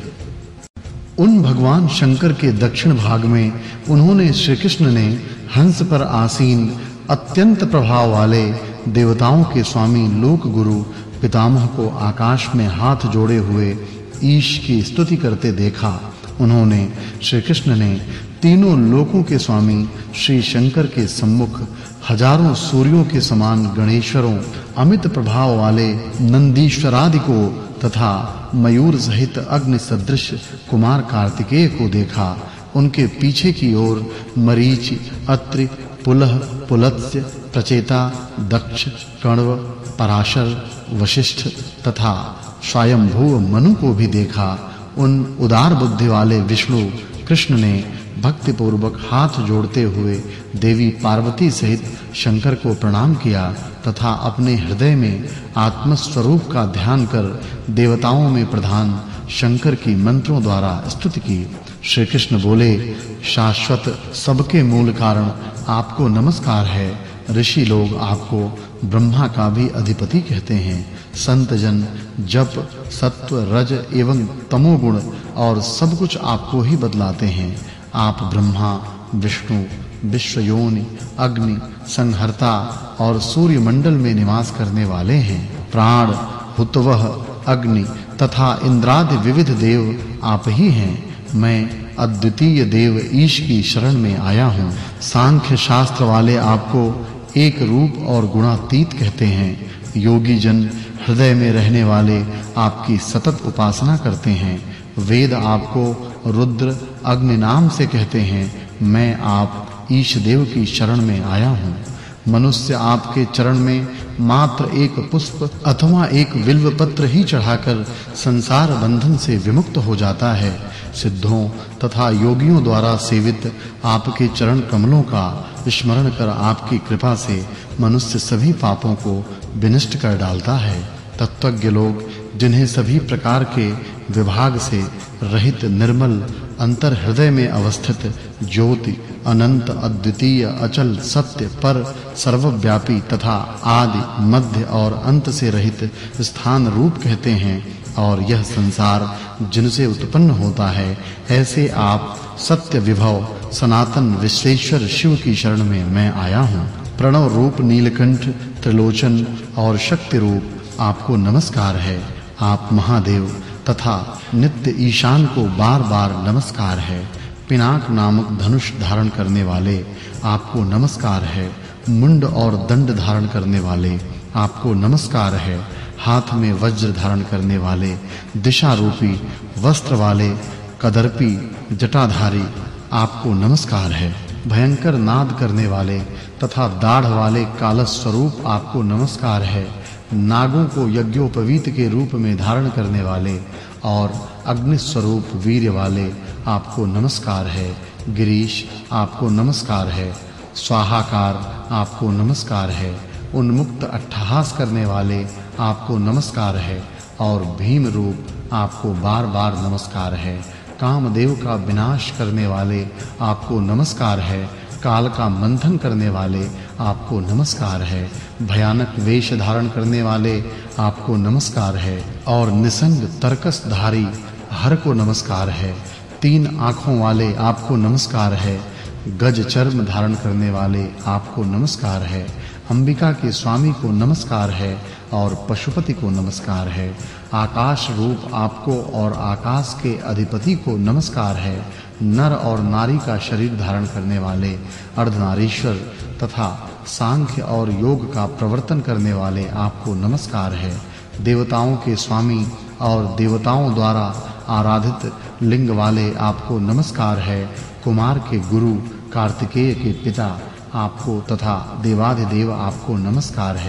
उन भगवान शंकर के दक्षिण भाग में उन्होंने श्री कृष्ण ने हंस पर आसीन अत्यंत प्रभाव वाले देवताओं के स्वामी लोक गुरु पितामह को आकाश में हाथ जोड़े हुए ईश की स्तुति करते देखा। उन्होंने श्री कृष्ण ने तीनों लोकों के स्वामी श्री शंकर के सम्मुख हजारों सूर्यों के समान गणेश्वरों, अमित प्रभाव वाले नंदीश्वरादि को तथा मयूर सहित अग्नि सदृश कुमार कार्तिकेय को देखा। उनके पीछे की ओर मरीचि, अत्रि, पुलह, पुलत्स्य, प्रचेता, दक्ष, कण्व, पराशर, वशिष्ठ तथा स्वयंभू मनु को भी देखा। उन उदार बुद्धि वाले विष्णु कृष्ण ने भक्ति पूर्वक हाथ जोड़ते हुए देवी पार्वती सहित शंकर को प्रणाम किया तथा अपने हृदय में आत्म स्वरूप का ध्यान कर देवताओं में प्रधान शंकर की मंत्रों द्वारा स्तुति की। श्री कृष्ण बोले, शाश्वत सबके मूल कारण आपको नमस्कार है। ऋषि लोग आपको ब्रह्मा का भी अधिपति कहते हैं। संत जन जप, सत्व, रज एवं तमोगुण और सब कुछ आपको ही बदलाते हैं। आप ब्रह्मा, विष्णु, विश्वयोनि, अग्नि, संहर्ता और सूर्य मंडल में निवास करने वाले हैं। प्राण, हुतवह, अग्नि तथा इंद्रादि विविध देव आप ही हैं। मैं अद्वितीय देव ईश की शरण में आया हूँ। सांख्य शास्त्र वाले आपको एक रूप और गुणातीत कहते हैं। योगी जन हृदय में रहने वाले आपकी सतत उपासना करते हैं। वेद आपको रुद्र, अग्नि नाम से कहते हैं। मैं आप ईश देव की शरण में आया हूँ। मनुष्य आपके चरण में मात्र एक पुष्प अथवा एक बिल्व पत्र ही चढ़ाकर संसार बंधन से विमुक्त हो जाता है। सिद्धों तथा योगियों द्वारा सेवित आपके चरण कमलों का स्मरण कर आपकी कृपा से मनुष्य सभी पापों को विनष्ट कर डालता है। तत्वज्ञ लोग जिन्हें सभी प्रकार के विभाग से रहित निर्मल अंतर हृदय में अवस्थित ज्योति, अनंत, अद्वितीय, अचल, सत्य, पर, सर्वव्यापी तथा आदि, मध्य और अंत से रहित स्थान रूप कहते हैं और यह संसार जिनसे उत्पन्न होता है, ऐसे आप सत्य विभव सनातन विश्वेश्वर शिव की शरण में मैं आया हूँ। प्रणव रूप नीलकंठ, त्रिलोचन और शक्ति रूप आपको नमस्कार है। आप महादेव तथा नित्य ईशान को बार-बार नमस्कार है। पिनाक नामक धनुष धारण करने वाले आपको नमस्कार है। मुंड और दंड धारण करने वाले आपको नमस्कार है। हाथ में वज्र धारण करने वाले, दिशा रूपी वस्त्र वाले, कदर्पी जटाधारी आपको नमस्कार है। भयंकर नाद करने वाले तथा दाढ़ वाले काल स्वरूप आपको नमस्कार है। नागों को यज्ञोपवीत के रूप में धारण करने वाले और अग्नि स्वरूप वीर्य वाले आपको नमस्कार है। गिरीश आपको नमस्कार है। स्वाहाकार आपको नमस्कार है। उन्मुक्त अट्टहास करने वाले आपको नमस्कार है और भीम रूप आपको बार-बार नमस्कार है। कामदेव का विनाश करने वाले आपको नमस्कार है। काल का मंथन करने वाले आपको नमस्कार है। भयानक वेश धारण करने वाले आपको नमस्कार है और निसंग तर्कसधारी हर को नमस्कार है। तीन आंखों वाले आपको नमस्कार है। गज चर्म धारण करने वाले आपको नमस्कार है। अंबिका के स्वामी को नमस्कार है और पशुपति को नमस्कार है। आकाश रूप आपको और आकाश के अधिपति को नमस्कार है। नर और नारी का शरीर धारण करने वाले अर्धनारीश्वर तथा सांख्य और योग का प्रवर्तन करने वाले आपको नमस्कार है। देवताओं के स्वामी और देवताओं द्वारा आराधित लिंग वाले आपको नमस्कार है। कुमार के गुरु कार्तिकेय के पिता आपको तथा देवाधिदेव आपको नमस्कार है।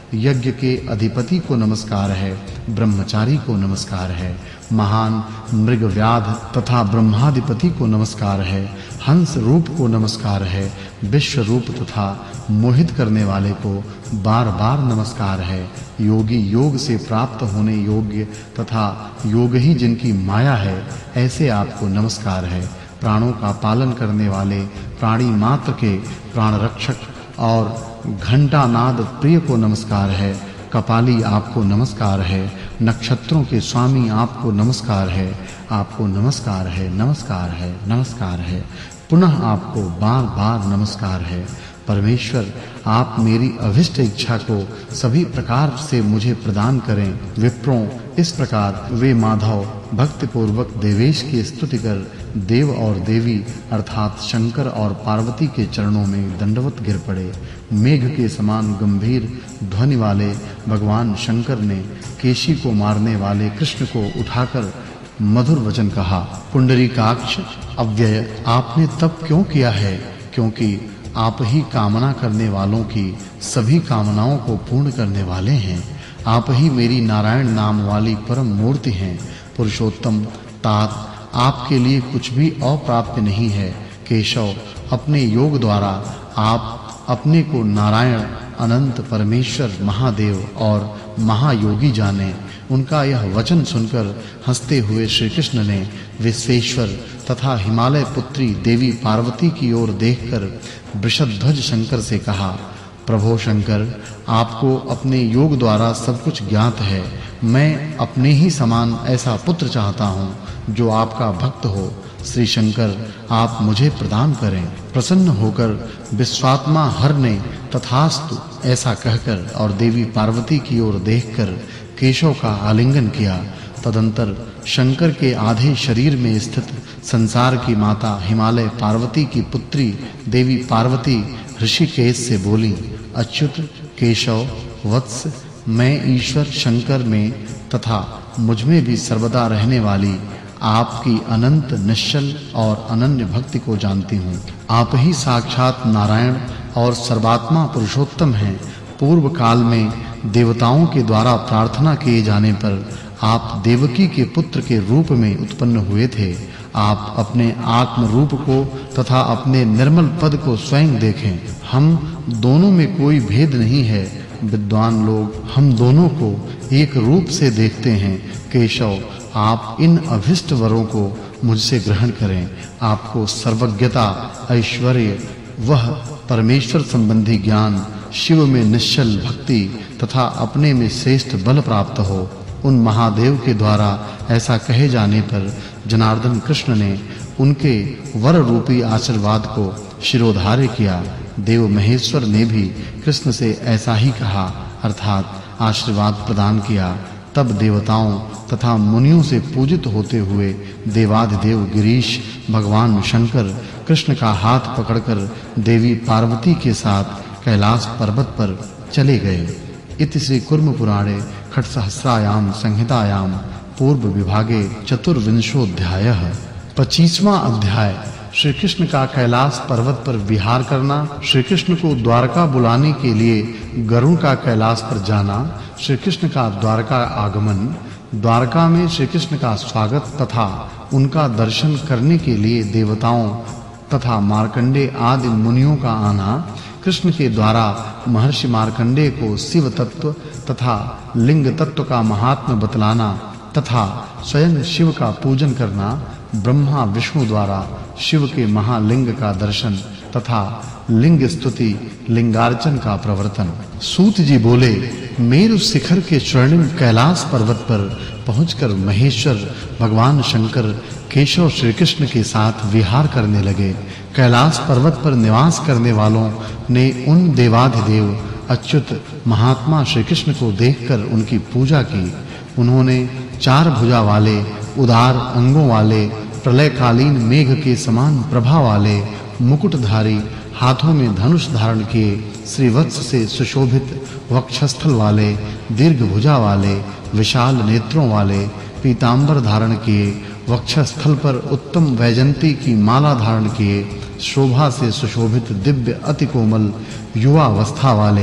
यज्ञ के अधिपति को नमस्कार है, ब्रह्मचारी को नमस्कार है, महान मृगव्याध तथा ब्रह्माधिपति को नमस्कार है, हंस रूप को नमस्कार है, विश्व रूप तथा मोहित करने वाले को बार-बार नमस्कार है, योगी योग से प्राप्त होने योग्य तथा योग ही जिनकी माया है, ऐसे आपको नमस्कार है, प्राणों का पालन करने वाले प्राणी मात्र के प्राण रक्षक और घंटानाद प्रिय को नमस्कार है, कपाली आपको नमस्कार है, नक्षत्रों के स्वामी आपको नमस्कार है, आपको नमस्कार है, नमस्कार है, नमस्कार है, पुनः आपको बार-बार नमस्कार है। परमेश्वर, आप मेरी अभिष्ट इच्छा को सभी प्रकार से मुझे प्रदान करें। विप्रों, इस प्रकार वे माधव भक्ति पूर्वक देवेश की स्तुति कर देव और देवी अर्थात शंकर और पार्वती के चरणों में दंडवत गिर पड़े। मेघ के समान गंभीर ध्वनि वाले भगवान शंकर ने केशी को मारने वाले कृष्ण को उठाकर मधुर वचन कहा। पुंडरीकाक्ष अव्यय, आपने तप क्यों किया है? क्योंकि आप ही कामना करने वालों की सभी कामनाओं को पूर्ण करने वाले हैं। आप ही मेरी नारायण नाम वाली परम मूर्ति हैं। पुरुषोत्तम तात, आपके लिए कुछ भी अप्राप्य नहीं है। केशव, अपने योग द्वारा आप अपने को नारायण, अनंत, परमेश्वर, महादेव और महायोगी जाने। उनका यह वचन सुनकर हंसते हुए श्री कृष्ण ने विश्वेश्वर तथा हिमालय पुत्री देवी पार्वती की ओर देखकर वृषध्वज शंकर से कहा, प्रभो शंकर, आपको अपने योग द्वारा सब कुछ ज्ञात है। मैं अपने ही समान ऐसा पुत्र चाहता हूँ जो आपका भक्त हो। श्री शंकर, आप मुझे प्रदान करें। प्रसन्न होकर विश्वात्मा हर ने तथास्तु ऐसा कहकर और देवी पार्वती की ओर देखकर केशव का आलिंगन किया। तदंतर शंकर के आधे शरीर में स्थित संसार की माता हिमालय पार्वती की पुत्री देवी पार्वती ऋषिकेश से बोली, अच्युत, केशव, वत्स, मैं ईश्वर शंकर में तथा मुझ में भी सर्वदा रहने वाली आपकी अनंत निश्चल और अनन्य भक्ति को जानती हूँ। आप ही साक्षात नारायण और सर्वात्मा पुरुषोत्तम हैं। पूर्व काल में देवताओं के द्वारा प्रार्थना किए जाने पर आप देवकी के पुत्र के रूप में उत्पन्न हुए थे। आप अपने आत्म रूप को तथा अपने निर्मल पद को स्वयं देखें। हम दोनों में कोई भेद नहीं है। विद्वान लोग हम दोनों को एक रूप से देखते हैं। केशव, आप इन अभिष्ट वरों को मुझसे ग्रहण करें। आपको सर्वज्ञता, ऐश्वर्य, वह परमेश्वर संबंधी ज्ञान, शिव में निश्चल भक्ति तथा अपने में श्रेष्ठ बल प्राप्त हो। उन महादेव के द्वारा ऐसा कहे जाने पर जनार्दन कृष्ण ने उनके वर रूपी आशीर्वाद को शिरोधार्य किया। देव महेश्वर ने भी कृष्ण से ऐसा ही कहा, अर्थात आशीर्वाद प्रदान किया। तब देवताओं तथा मुनियों से पूजित होते हुए देवाधिदेव गिरीश भगवान शंकर कृष्ण का हाथ पकड़कर देवी पार्वती के साथ कैलाश पर्वत पर चले गए। इति श्री कुर्म पुराणे खट सहस्रायाम संहितायाम पूर्व विभागे चतुर्विंशोऽध्यायः। पच्चीसवां अध्याय। श्री कृष्ण का कैलाश पर्वत पर विहार करना, श्री कृष्ण को द्वारका बुलाने के लिए गरुड़ का कैलाश पर जाना, श्री कृष्ण का द्वारका आगमन, द्वारका में श्री कृष्ण का स्वागत तथा उनका दर्शन करने के लिए देवताओं तथा मार्कंडेय आदि मुनियों का आना, कृष्ण के द्वारा महर्षि मार्कंडेय को शिव तत्व तथा लिंग तत्व का महात्म्य बतलाना तथा स्वयं शिव का पूजन करना, ब्रह्मा विष्णु द्वारा शिव के महालिंग का दर्शन तथा लिंग स्तुति लिंगार्चन का प्रवर्तन। सूत जी बोले, मेरु शिखर के स्वर्णिम कैलाश पर्वत पर पहुंचकर महेश्वर भगवान शंकर केशव श्री कृष्ण के साथ विहार करने लगे। कैलाश पर्वत पर निवास करने वालों ने उन देवाधिदेव अच्युत महात्मा श्री कृष्ण को देखकर उनकी पूजा की। उन्होंने चार भुजा वाले, उदार अंगों वाले, प्रलयकालीन मेघ के समान प्रभा वाले, मुकुटधारी, हाथों में धनुष धारण किए, श्रीवत्स से सुशोभित वक्षस्थल वाले, दीर्घ भुजा वाले, विशाल नेत्रों वाले, पीतांबर धारण किए, वक्षस्थल पर उत्तम वैजंती की माला धारण किए, शोभा से सुशोभित दिव्य अति कोमल युवा अवस्था वाले,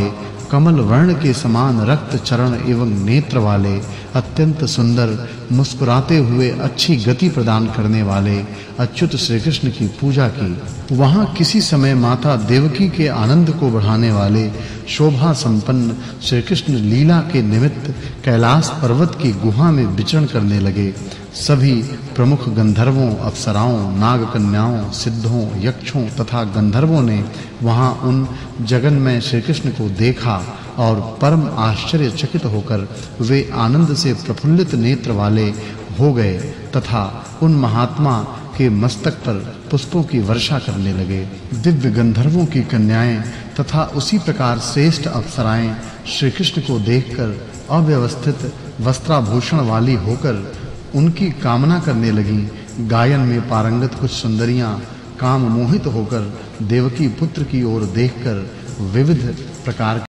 कमल वर्ण के समान रक्त चरण एवं नेत्र वाले, अत्यंत सुंदर, मुस्कुराते हुए अच्छी गति प्रदान करने वाले अच्युत श्री कृष्ण की पूजा की। वहां किसी समय माता देवकी के आनंद को बढ़ाने वाले शोभा संपन्न श्री कृष्ण लीला के निमित्त कैलाश पर्वत की गुहा में विचरण करने लगे। सभी प्रमुख गंधर्वों, अप्सराओं, नाग कन्याओं, सिद्धों, यक्षों तथा गंधर्वों ने वहां उन जगन्मय श्री कृष्ण को देखा और परम आश्चर्यचकित होकर वे आनंद से प्रफुल्लित नेत्र वाले हो गए तथा उन महात्मा के मस्तक पर पुष्पों की वर्षा करने लगे। दिव्य गंधर्वों की कन्याएं तथा उसी प्रकार श्रेष्ठ अप्सराएं श्री कृष्ण को देखकर अव्यवस्थित वस्त्राभूषण वाली होकर उनकी कामना करने लगी। गायन में पारंगत कुछ सुंदरियां काम मोहित होकर देवकी पुत्र की ओर देखकर विविध प्रकार